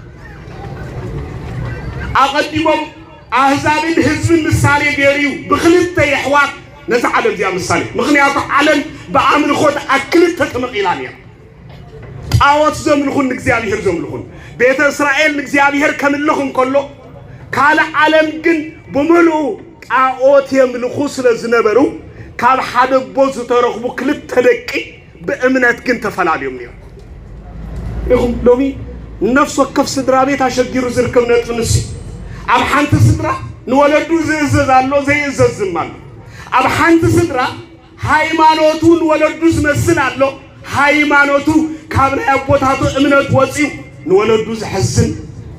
A: أقدمهم أحزاب الحزب المثالي جريو بخلت يحوات نزعل زي مثالي مخنيات علم بعمل خود أكلت تكمل إيرانيا أوت زمن خون نجزيابي هر زمن خون بيت إسرائيل نجزيابي هر كمل لهم كله كلا علم جن بملو ጣዖት የምልኹ ስለዝነበሩ ካብ ሓደ ቦዝ ተረኽቡ ክልተ ደቂ በእምነት ግን ተፈላልዮም ነይሩ ይኹም ሎሚ ነፍስ ወከፍ ስድራ ቤት አሸጊሩ ዝርከብ ነጥንስ ኣብ ሓንቲ ስድራ ንወለዱ ዝእዘዝ ኣሎ ዘይእዘዝም ኣሎ ኣብ ሓንቲ ስድራ ሃይማኖቱ ንወለዱ ዝመስል ኣሎ ሃይማኖቱ ካብ ናይ ኣቦታቱ እምነት ወፂኡ ንወለዱ ዝሕዝን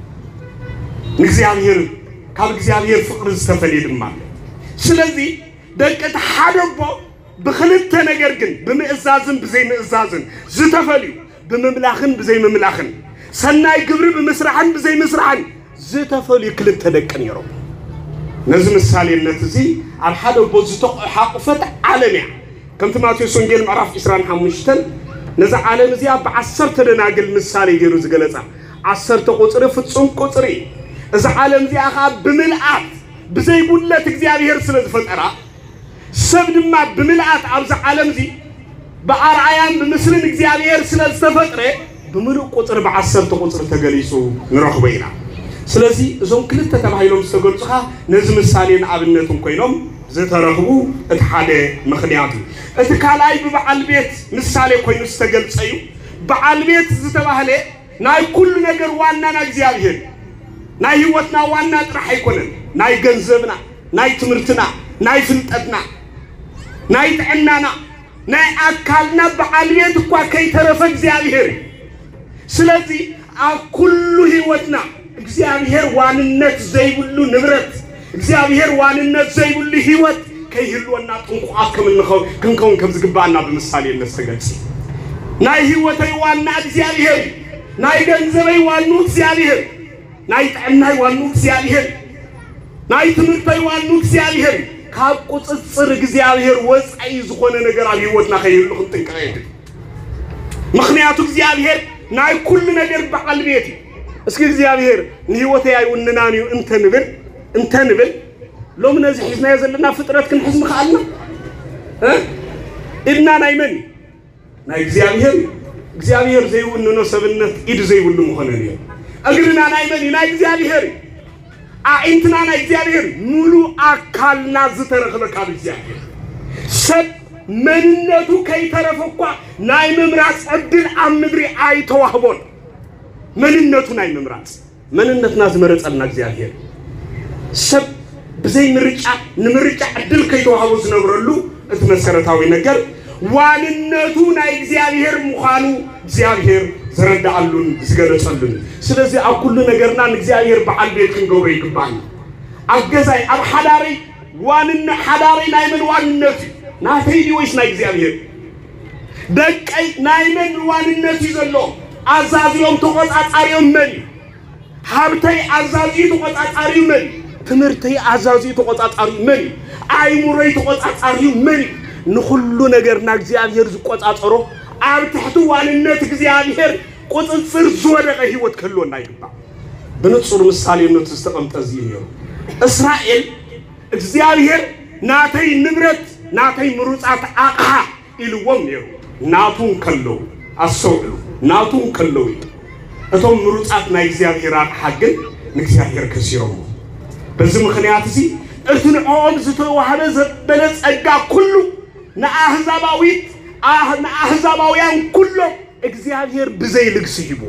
A: ንእግዚአብሔር ካብ እግዚአብሔር ፍቅር ዝተፈልየ ድማ ስለዚህ ደቀት ሓደቦ ብኽልተ ነገር ግን ብምእዛዝን ብዘይ ምእዛዝን ዝተፈልዩ ብምምላኽን ብዘይ ምምላኽን ሰናይ ግብሪ ብምስራሕን ብዘይ ምስራሕን ዝተፈልዩ ክልተ ደቂ ነይሮም ነዚ ምሳሌነት እዚ ኣብ ሓደቦ ዝተሓቁፈት ዓለም እያ ከምቲ ማቴዎስ ወንጌል ምዕራፍ 25 ነዚ ዓለም እዚ ኣብ 10 ደናግል ምሳሌ ገይሩ ዝገለጻ 10 ቁጽሪ ፍጹም ቁጽሪ እዚ ዓለም እዚ ኣኻ ብምልአት ብዘይ ጉድለት እግዚአብሔር ስለዝፈጠራ ሰብ ድማ ብምልአት ኣብዚ ዓለም እዚ በአርአያን ብምስልን እግዚአብሔር ስለዝተፈጠረ ብምሉእ ቁጽሪ ብ10 ቁጽሪ ተገሊጹ ንረኽቦ ኢና ስለዚህ እዞም ክልተ ተባሂሎም ዝተገልጹኻ ነዚ ምሳሌን ኣብነትን ኮይኖም ዝተረኽቡ እቲ ሓደ ምኽንያቱ እቲ ካልኣይ ብበዓል ቤት ምሳሌ ኮይኑ ዝተገልጸ እዩ በዓል ቤት ዝተባህለ ናይ ኩሉ ነገር ዋናና እግዚአብሔር ናይ ህይወትና ዋና ጥራሕ አይኮነን ናይ ገንዘብና ናይ ትምህርትና ናይ ፍልጠትና ናይ ጥዕናና ናይ አካልና በዓል ቤት እኳ ከይተረፈ እግዚአብሔር ስለዚህ ኩሉ ህይወትና እግዚአብሔር ዋንነት ዘይብሉ ንብረት እግዚአብሔር ዋንነት ዘይብሉ ህይወት ከይህልወና ጥንቁዓት ክንከውን ከም ዝግባአና ብምሳሌነት ተገልጸ ናይ ህይወተይ ዋና እግዚአብሔር ናይ ገንዘበይ ዋኑ እግዚአብሔር ናይ ጥዕናይ ዋኑ እግዚአብሔር ናይ ትምህርተይ ዋኑ እግዚአብሔር ካብ ቁጽጽር እግዚአብሔር ወጻይ ዝኾነ ነገር ኣብ ህይወትና ከይህሉ ክንጥንቀቅ ምክንያቱ እግዚአብሔር ናይ ኩሉ ነገር በዓል ቤት እስኪ እግዚአብሔር ንህይወተይ አይውንናኒው እንተንብል ሎም ነዚ ሒዝና ዘለና ፍጥረት ክንሕዝ ምኽኣልና ኢድና ናይ መን ናይ እግዚአብሔር ዘይውንኖ ሰብነት ኢድ ዘይብሉ ምኾነ እዩ እግርና ናይ መን ናይ እግዚአብሔር አዒንትና ናይ እግዚአብሔር ሙሉ አካልና ዝተረኸበ ካብ እግዚአብሔር ሰብ መንነቱ ከይተረፈኳ ናይ መምራጽ ዕድል ኣብ ምድሪ ኣይተዋህቦን መንነቱ ናይ መምራጽ መንነትና ዝመረጸልና እግዚአብሔር ሰብ ብዘይ ንምርጫ ዕድል ከይተዋህቦ ዝነብረሉ እቲ መሰረታዊ ነገር ዋንነቱ ናይ እግዚአብሔር ምዃኑ እግዚአብሔር زردالون زغلصلون ስለዚህ ኣብ ኩሉ ነገርና ንእግዚአብሔር በዓል ቤት ክንገብሮ ይግባል አገዛይ ኣብ ሓዳሪ ዋንነ ሓዳሪ ናይ ምን ዋንነት ናተይ ዲወይስ ናይ እግዚአብሔር ደቀይ ናይ ምን ዋንነት ይዘሎ አዛዚዮም ተቆጣጣሪዮም መን ሀብተይ አዛዚ ተቆጣጣሪ መን ትምህርተይ አዛዚ ተቆጣጣሪ መን አይሙረይ ተቆጣጣሪ መን ንኹሉ ነገርና እግዚአብሔር ዝቆጣጣሮ ኣብ ትሕቲ ዋንነት እግዚአብሔር ቁጥጥር ዝወደቀ ህይወት ከሎና ይግባ በንጹር ምሳሌነት ዝተቀምጠ እዩ እስራኤል እግዚአብሔር ናተይ ንብረት ናተይ ምሩጻት አቅሃ ኢልዎም ነው ናቱን ከለው አሰውሉ ናቱን ከለው እቶም ምሩጻት ናይ እግዚአብሔር አቅሃ ግን ንእግዚአብሔር ከሲሮም በዚህ ምክንያት እዚ እትንኦም ዝተዋሃበ ዘበለ ጸጋ ኩሉ ንአህዛባዊት አህዛባውያን ኩሉ እግዚአብሔር በዘይ ልግስ ይቦ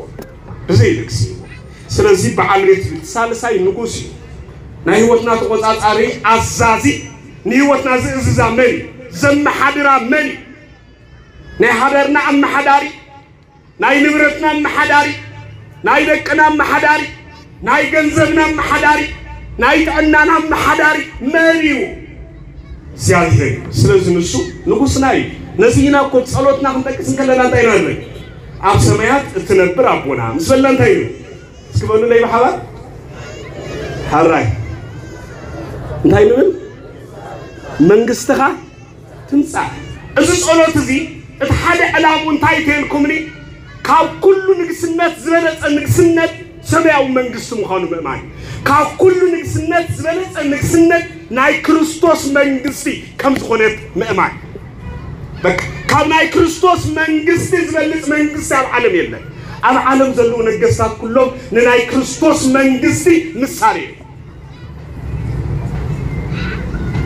A: ስለዚህ በዓል ቤት ሳልሳይ ንጉስ ናይ ህይወትና ተቆጣጣሪ አዛዚ ንህይወትና ዝእዝዛ መን ዘመሓድራ መን ናይ ሃገርና አመሓዳሪ ናይ ንብረትና አመሓዳሪ ናይ ደቅና አመሓዳሪ ናይ ገንዘብና አመሓዳሪ ናይ ጥዕናና አመሓዳሪ መሪው እግዚአብሔር ስለዚህ ንጉስና ነዚህና እኮ ጸሎትና ክንጠቅስ እንከለና እንታይ ነው ያለው ኣብ ሰማያት እትነብር አቦና ምስበላ እንታይ ነው እስከበሉ ላይ በሐባር ሐራይ እንታይ ነው መንግስትኻ ትንጻ እዚ ጸሎት እዚ እቲ ሓደ ዕላሙ እንታይ ተልኩምኒ ካብ ኩሉ ንግስነት ዝበለጸ ንግስነት ሰማያዊ መንግስት ምዃኑ ምእማን ካብ ኩሉ ንግስነት ዝበለጸ ንግስነት ናይ ክርስቶስ መንግስቲ ከም ዝኾነት ምእማን ካብ ናይ ክርስቶስ መንግስት ዝበልጽ መንግስት ኣብ ዓለም የለን ኣብ ዓለም ዘለዉ ነገስታት ኩሎም ንናይ ክርስቶስ መንግስቲ ምሳሌ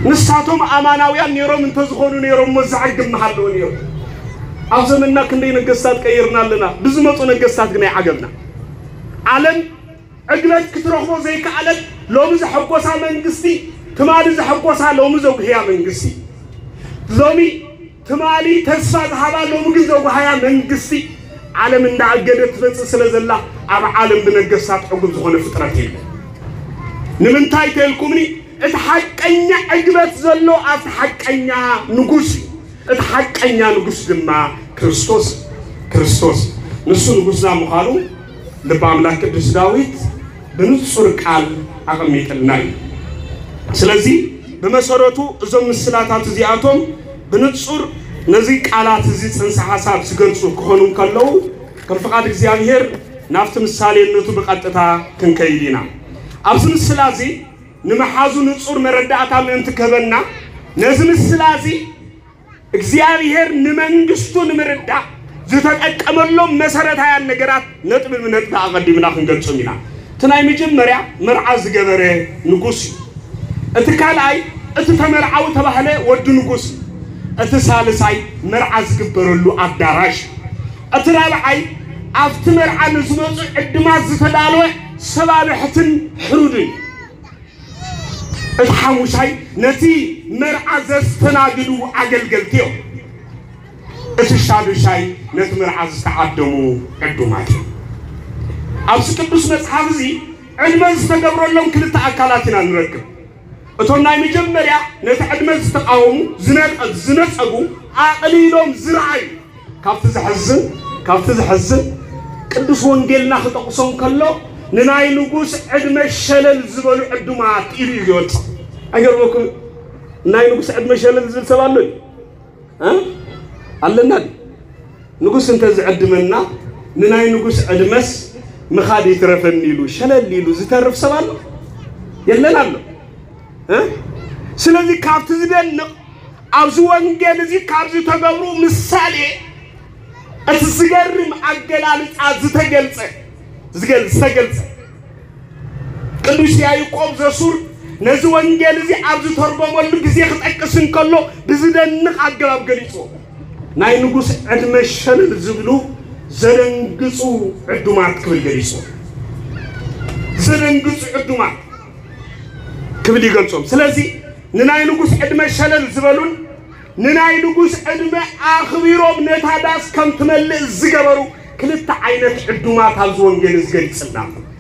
A: نساتهم أماناويا نيروم انتزخونوا نيروم مزعج محلو نيروم أفزمنا كندي نقصات كيرنا لنا بزمتو نقصات كنا عجبنا علم عقلت كترخبو زي كعلم لو مزح حقوسا منقستي تمالي زح حقوسا لو مزوق هيا منقستي لومي تمالي تسفاد هذا لو مزوق هيا منقستي علم إن عقدت فنس سلزلا أبا عالم بنقصات حقوق زخون فترتين نمنتاي تلكمني اتحقنيا عقلت زلو اتحقنيا نقوسي اتحقنيا نقوس دما كريستوس نسو نقوسنا مخالو لبا أملاك قدس داويت بنصر قال أقميتلناي سلازي بمساراتو ازم السلاتات زياتهم بنصر نزي قالات زي صنص حساب سغلصو كونون كلو كم فقاد እግዚአብሔር ናፍት ምሳሌነቱ በቀጥታ ክንከይዲና አብስም ስላዚ ንመሐዙ ንጹር መረዳታ ምንት ከበና ነዝም ስላዚ እግዚአብሔር ንመንግስቱን ምርዳ ዝተቀቀመሎም መሰረታዊ ነገራት ነጥብ ምንት አቀዲምና ክንገልጾሚና ትናይ መጀመሪያ መርዓዝ ገበረ ንጉስ እትካላይ እትተመርዓው ተባህለ ወድ ንጉስ እትሳልሳይ መርዓዝ ገበረሉ አዳራሽ እትራባይ አፍት መርዓ ንዝመጽ ዕድማት ዝተዳለወ ሰባብሕትን ሕሩድን الحوشاي نتي مرعز استناجدو عجلجلتيو الشادو شاي نت مرعز تعدمو عدوماتي أبس كدوس مصحافزي علمز تجبر لهم كل تأكلاتنا نركب أتوناي مجمريا نت علمز تقاوم زنت أبو عقليلهم زرعي كافت زحزن كدوس وانجيلنا خطقصون كله نناي نقوس عدم الشلل زبالو عدومات إيريوت أجربكم ناي نقوس عدم الشلل زبال سبالو ها علنا نقوس انت عدمنا نناي نقوس عدمس مخادي ترفني له شلل ليلو زترف سبالو يلا نالو ها سلذي كافت زدن أبزوان جل زي كافت تجبرو مسالي أتسجرم أجلالت أزتجلسه زجلس كلش يعيقوب زسور نزوان جالزي عبد تربم ولا بزيخ تأكسن كله بزدن عجلاب جليسو ناي نقص عدم الشل الزبلو زرنقصو عدومات كبل جليسو زرنقصو عدومات كبل يقولون سلازي ناي نقص عدم الشل الزبلون ناي نقص عدم آخبيرو بنتهداس كم تمل الزجبرو كلتا عينت عدومات هالزوان جالس جليسنا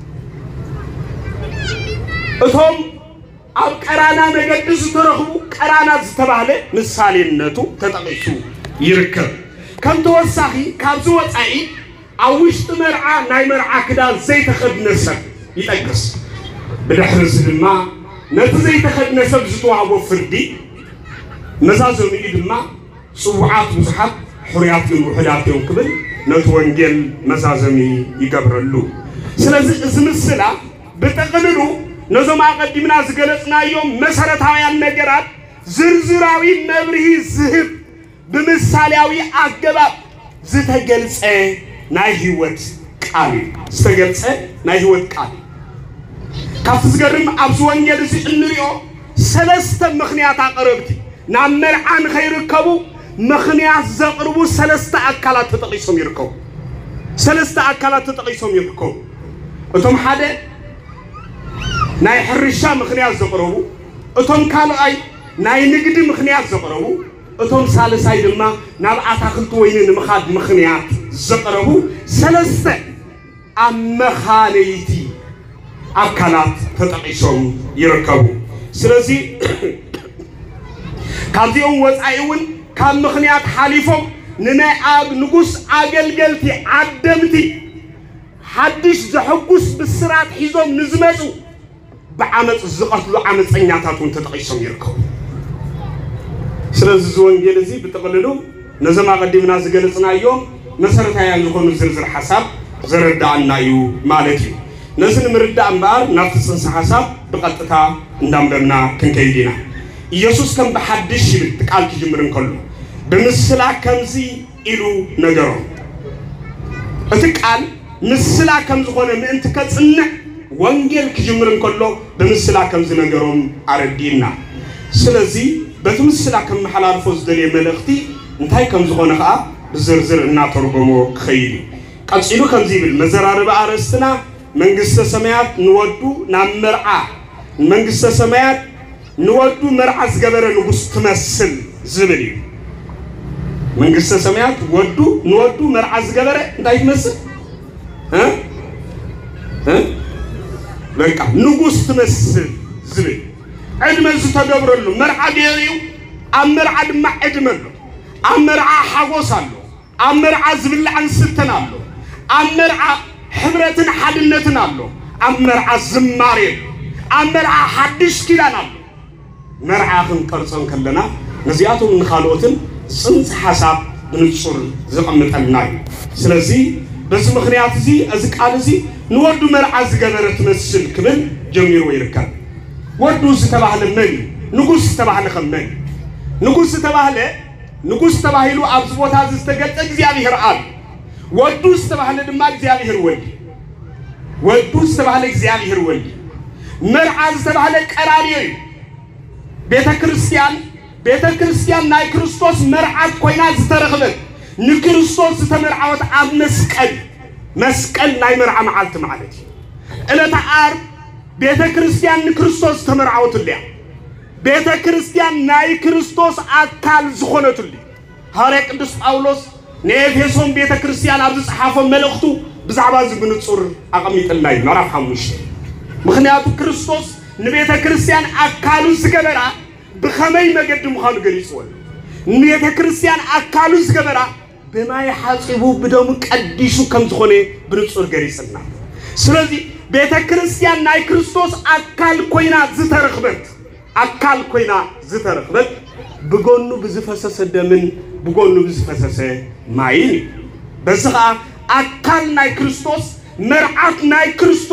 A: أتهم أو كرانا مجدس ترخبو كرانا زتباله مثالي النتو تتقيسو يركب كم توسعي كابزو وصعي أوشت مرعى ناي مرعى كدا زي تخد نسب يتقص بدحرز لما نت زي تخد نسب زتوع وفردي مزازو ميدما صوعات مزحب حريات وحدات يوم قبل نتوانجل مزازمي يقبرلو سلازي اسم السلا بتقللو نزوم قدمنا زغلصنا يوم مسرتاوي النجرات زرزراوي مبرهي زهب بمثالياوي اغباب زتገልጸ ናይ ህይወት ቃል ዝተገልጸ ናይ ህይወት ቃል ካፍት ዝገርም አብዝ ወንጌል እዚ እንሪኦ ሰለስተ ምኽንያት አቀረብቲ ናብ መርዓን ኸይርከቡ ምኽንያት ዘቅርቡ ሰለስተ አካላት ተጠቂሶም ይርከቡ ሰለስተ አካላት ተጠቂሶም ይርከቡ እቶም ሓደ ناي حرشة مخنيات زقربو أتوم كانوا أي ناي نجد مخنيات زقربو أتوم سالس أي دما ناب أتاخلتو وين مخاد مخنيات زقربو سلسة أم مخانيتي أكلات تتقيسهم يركبو سلسي كان ديهم وزعيون كان مخنيات حالفهم ننا أب نقص أجلجلتي عدمتي حدش زحقوس بالسرعة حيزهم نزمزو بعمل الزقات عمل صنيعاتهم تتقيسهم يركبوا سلازي زوان جلزي بتقللو نزما قدمنا زغلصنا يوم مسرتاي يكونوا زرزر حساب زرد عنايو مالتي نزن مرد امبار نفس صنص حساب بقطتا اندامبنا كنكيدينا يسوس كم بحدش بتقال تجمرن كله بمسلا كمزي إلو نجرو اتقال مسلا كم زغونه من تكصنع وانجيل كجمرن كله بمسلا كم زنجرهم أردينا ስለዚህ በትምስላ ከመሐላልፎ ዝደል የመለእክቲ እንታይ ከም ዝኾነ ኸዓ ብዝርዝር እናተርጎሞ ኸይዲ ቀጽሉ ከምዚ ብል መዘራርብ አረስትና መንግስተ ሰማያት ንወዱ ናመርዓ መንግስተ ሰማያት ንወዱ መርዓ ዝገበረ ንጉስ ትመስል ዝብል እዩ መንግስተ ሰማያት ወዱ ንወዱ መርዓ ዝገበረ እንታይ ትመስል በቃ ንጉስ ትመስል ዝብል ዕድመ ዝተገብረሉ መርዓ ዲዩ አመርዓ ድማ ዕድመሉ አመርዓ ሓጎስ አሎ አመርዓ ዝብልዓን ስተን አሎ አመርዓ ሕብረትን ሓድነትን አሎ አመርዓ ዝማሬ አመርዓ ሓድሽ ኪዳን አሎ መርዓ ክንቀርጾን ከለና ነዚያቱም ንኻልኦትን ጽንጽ ሐሳብ ብንጹር ዝቀምጠልና ስለዚህ በዚህ ምክንያት እዚ እዚ ቃል እዚ ንወዱ መርዓ ዝገበረ ትመስል ክብል ጀሚሩ ይርከብ ወዱ ዝተባህለ ምን ንጉስ ተባህለ ከመን ንጉስ ተባሂሉ አብዝ ቦታ ዝተገጠ እግዚአብሔር አብ ወዱ ዝተባህለ ድማ እግዚአብሔር ወልድ ወዱ ዝተባህለ እግዚአብሔር ወልድ መርዓ ዝተባህለ ቀራንዮ ቤተክርስቲያን ናይ ክርስቶስ መርዓት ኮይና ዝተረኽበት ንክርስቶስ ዝተመርዓወት አብ መስቀል ናይ መርዓ መዓልቲ ማለት ዕለተ ዓርብ ቤተክርስቲያን ንክርስቶስ ተመርዓወትልያ ቤተክርስቲያን ናይ ክርስቶስ አካል ዝኾነትልያ ሐዋርያ ቅዱስ ጳውሎስ ንኤፌሶን ቤተክርስቲያን አብ ዝጻሐፈ መልእክቱ ብዛዕባ ዝብንጹር አቀሚጥላይ ምዕራፍ 5 ምክንያቱ ክርስቶስ ንቤተክርስቲያን አካሉ ዝገበራ بخمي مجد مخان قريسون نيته كريستيان أكالو زغبرا بما يحاسبو بدوم قديسو كم زخونه بنصور قريسنا سلازي بيت كريستيان ناي كريستوس أكال كوينا زترخبت بغونو بزفسس دمن بغونو بزفسس ماين بزخا أكال ناي كريستوس مرعات ناي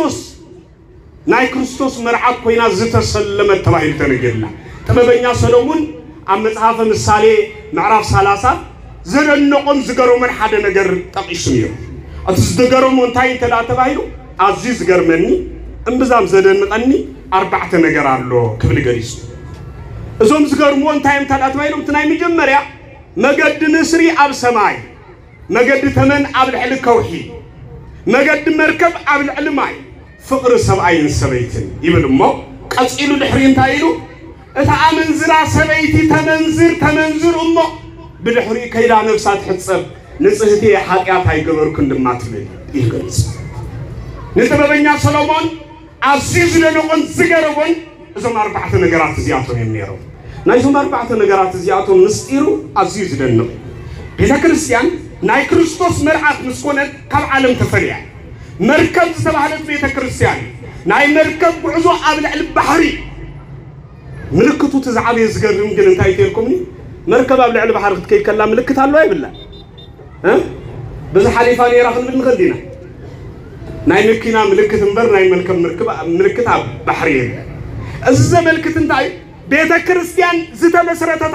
A: كريستوس مرعات كوينا زتسلمت تباهيل تنجلنا تبابينا سلومون عم مصحف مثالي معرف 30 زرنقم زغرو من حدا ነገር ጠቅሽሚዮ አትዝገረው ሞንታይ ተላተባይሉ አዚዝ ገርመኒ እንብዛም ዘደንቀኒ አርባዕተ ነገር አሎ ክብል ገሪስ እዞም ዝገርሙ ሞንታይም ተላተባይሉ ትናይ መጀመሪያ መገድ ንስሪ አብ ሰማይ መገድ ተመን አብ ልዕል ከውሒ መገድ መርከብ አብ ልዕል ማይ ፍቅር ሰብአይን ሰበይትን ይብልሞ ቀጽሉ ድሕሪን ታይሉ እታአመን ዝራ ሰበይቲ ተመንዝር እሞ ብድሕሪ ከይዳ ነፍሳት ሕጸብ ንጽህቲ ኃጢአት አይገበርኩ እንደማትብል ይገልጽ ንጥበበኛ ሰሎሞን አዚዝ ለነቆን ዝገረቦን እዞም አርባዕተ ነገራት እዚያቶም የሚያረው ናይዞም አርባዕተ ነገራት እዚያቶም ምስጢሩ አዚዝ ለነቆ ቤተክርስቲያን ናይ ክርስቶስ መርዓት ምስኮነት ካብ ዓለም ተፈልያ መርከብ ዝተባህለት ቤተክርስቲያን ናይ መርከብ ጉዕዞ ኣብ ልዕሊ ባሕሪ ملكتو تزعب يزقرم قل انت ايتيلكمني مركب ابلع البحر كيف كلا ملكت الله يبلا ها بز حليفاني راخن من غدينا ناي مكينا ملكت انبر ناي مركب ملكت بحرين از ملكت انتاي بيت كريستيان زته مسرتت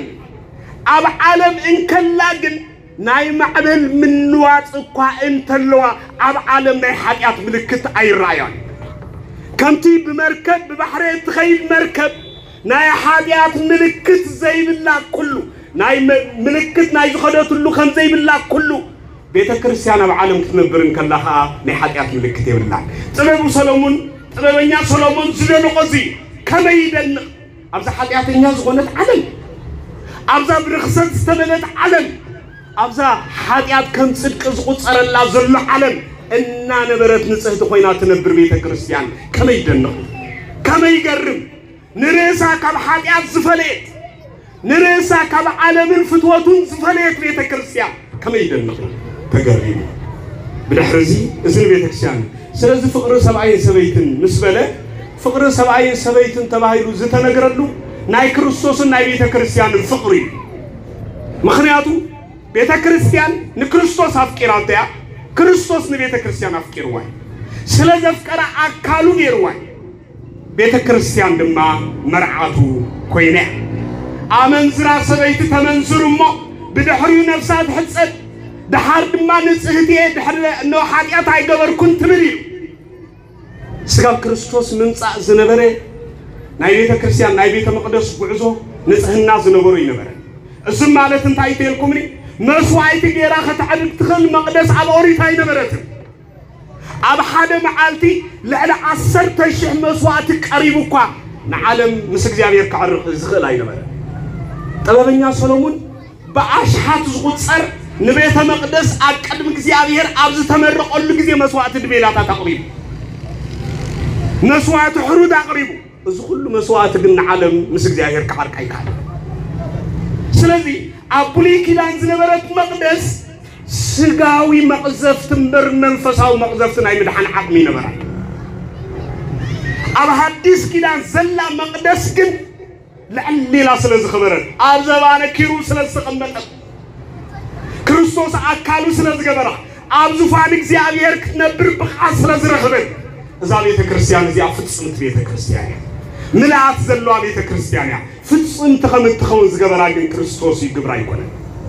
A: اب عالم ان كلا قل ناي معبل من نواص اكو انتلوا اب عالم ناي حقيات ملكت اي رايان كمتي بمركب ببحرين تخيل مركب ناي حاجات ملكت زي بالله كله ناي ملكت ناي خدت له كان زي بالله كله بيت كريستيان بعالم تنبرن كلها ناي حاجات ملكت بالله طلبوا طلبنا سلومون زلنا قزي كما يدن ابز حاجاتنا زغنت عدل ابز برخصت استملت عدل ابز حاجات كم صدق زقصر الله زل علم ان نبرت نصحت خوينا تنبر بيت كريستيان كما يدن كما يقرب نرسا كاب حاجات زفليت نرسا كاب عالم فتوتون زفليت بيت كريستيان كما يدن تقرب بالحرزي ازن بيت كريستيان سلازي فقر سبعين سبيتن مسبله فقر سبعين سبيتن تباهيلو زتنغرلو ناي كريستوس ناي بيت كريستيان الفقري مخنياتو بيت كريستيان نكريستوس افكيراتيا كريستوس نبيت كريستيان افكيرواي سلازي فقر اكالو غيرواي بيت كريستيان دما مرعاتو كوينه امنزرا سبيت تمنزرمو بدحريو نفسات حصد دحار دما نصحتي دحر نو حاجات ايغبركن تبري سغا كريستوس منصا زنبره ናይ ቤተ ክርስቲያን ናይ ቤተ መቅደስ ጉዕዞ ንጽህና ዝነበሩ ይነበረ እሱም ማለት እንታይ ተልኩምኒ መስዋዕት ጌራ ከተዓድግ ትኽል መቅደስ ኣብ ኦሪት ኣይነበረት ኣብ ሓደ መዓልቲ ልዕሊ 10,000 መስዋዕት ቀሪቡ እኳ ንዓለም ምስ እግዚአብሔር ክዓርቕ ዝኽእል ኣይነበረ ጥበበኛ ሰሎሞን በአሽሓት ዝቁጸር ንቤተ መቅደስ አቀድም እግዚአብሔር አብዝ ተመረቀሉ ጊዜ መስዋዕት ድቤላታ ተቅሪቡ መስዋዕት ሕሩድ አቅሪቡ እዚ ሁሉ መስዋዕት ግን ዓለም ምስ እግዚአብሔር ከዓርቅ አይካል ስለዚህ አብሉይ ኪዳን ዝነበረት መቅደስ ስጋዊ መቅዘፍት ምበር መንፈሳዊ መቅዘፍት ናይ ምድሓን ዓቅሚ ነበራ ኣብ ሐዲስ ኪዳን ዘላ መቅደስ ግን ለዕሊላ ስለዝኸበረት ኣብ ዘባነ ኪሩ ስለዝተቀመጠ ክርስቶስ አካሉ ስለዝገበራ ኣብ ዙፋን እግዚአብሔር ክትነብር ብቃት ስለዝረኸበት እዛ ቤተ ክርስቲያን እዚኣ ፍጽምት ቤተ ክርስቲያን ምልአት ዘለዋ ቤተ ክርስቲያን ፍጽምት ከምትኸውን ዝገበራ ግን ክርስቶስ ይግብራ ይኮነ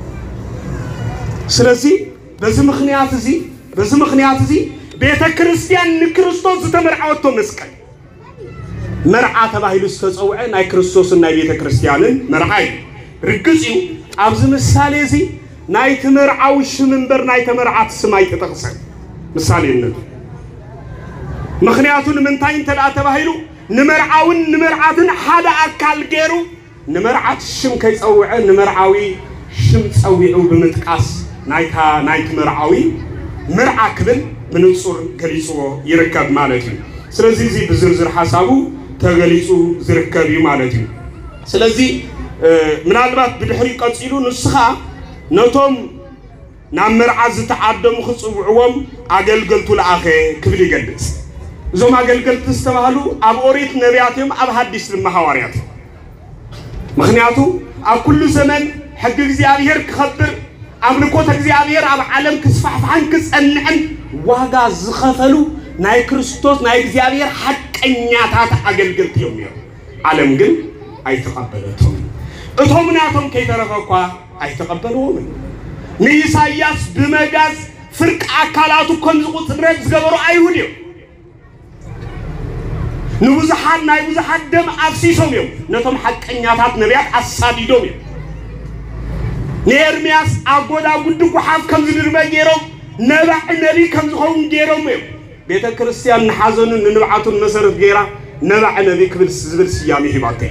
A: ስለዚህ በዚህ ምክንያት እዚ ቤተ ክርስቲያን ንክርስቶስ ዝተመርዓወቶ መስቀል مرعى تباهيلو استوعى ناي كريستوس ناي بيت كريستيانن مرعى رجسيو ابز مثالي زي ناي تمرعاو شمنبر ناي تمرعات سماي تتقصل مثالينه مخنياتون من تاين تدا تباهيلو نمرعاتن حدا اكال غيرو نمرعات شم كيصوعى نمرعاوي شم تصويعو بمتقاس ناي تمرعاوي مرعى كبل بنصور غليصو يركب مالتي ስለዚህ እዚ በዝርዝር ሐሳቡ ተገሊጹ ዝርከብዩ ማለት ነው ስለዚህ ምናልባት ብድሕሪ ቀጽሉ ንስኻ ነቶም ናመርዓ ዝተዓደሙ ክጽውዕዎም አገልገልቱ ለአኸ ክብል ይገልጽ እዞም አገልገልቱ ዝተባሃሉ ኣብ ኦሪት ነቢያትም ኣብ ሐዲስ ሐዋርያት ምክንያቱ ኣብ ኩሉ ዘመን ሕግ እግዚአብሔር ክኸብር አምልኮት እግዚአብሔር ኣብ ዓለም ክስፋሕፋሕን ክጸንዕን ዋጋ ዝኸፈሉ ناي كريستوس ناي እግዚአብሔር ሐቀኛታት አገልግሎት የሚያው ዓለም ግን አይተቀበለውም እቶምናቶም ከይተረፈኳ አይተቀበሉም ንኢሳይያስ በመጋዝ ፍርቅ አካላቱ ከምዝቁት ድረስ ዝገበሩ አይሁዲው ንብዙሓት ናይ ብዙሓት ደም አፍሲሶም እዮም ነቶም ሐቀኛታት ነቢያት አሳዲዶም ነኤርምያስ አጎዳ ጉድ ጓሓፍ ከምዝድርበ ጌሮም ነባዕ ነቢ ከምዝኸውን ጌሮም ቤተ ክርስቲያን ሐዘኑን ንብዓቱን መሰረት ጌራ ነባዕ ነቢ ክብል ዝብል ስያሜ ሂባተ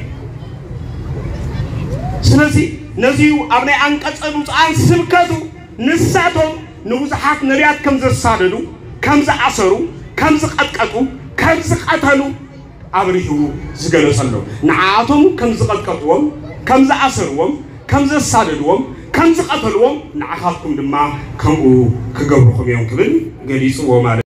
A: ስለዚህ ነዚሁ ኣብናይ አንቀጸሉ ጻን ስብከቱ ንሳቶም ንብዙሓት ነቢያት ከምዘሳደዱ ከምዝኣሰሩ ከምዝቀጥቀጡ ከምዝቀተሉ አብሪሁ ዝገለጸሉ ንዓቶም ከምዝቀጥቀጥዎም ከምዝኣሰርዎም ከምዝሳደድዎም ከምዝቀተልዎም ንዓኻትኩም ድማ ከምኡ ክገብሩኹም እዮም ክብል ገሊጽዎ ማለት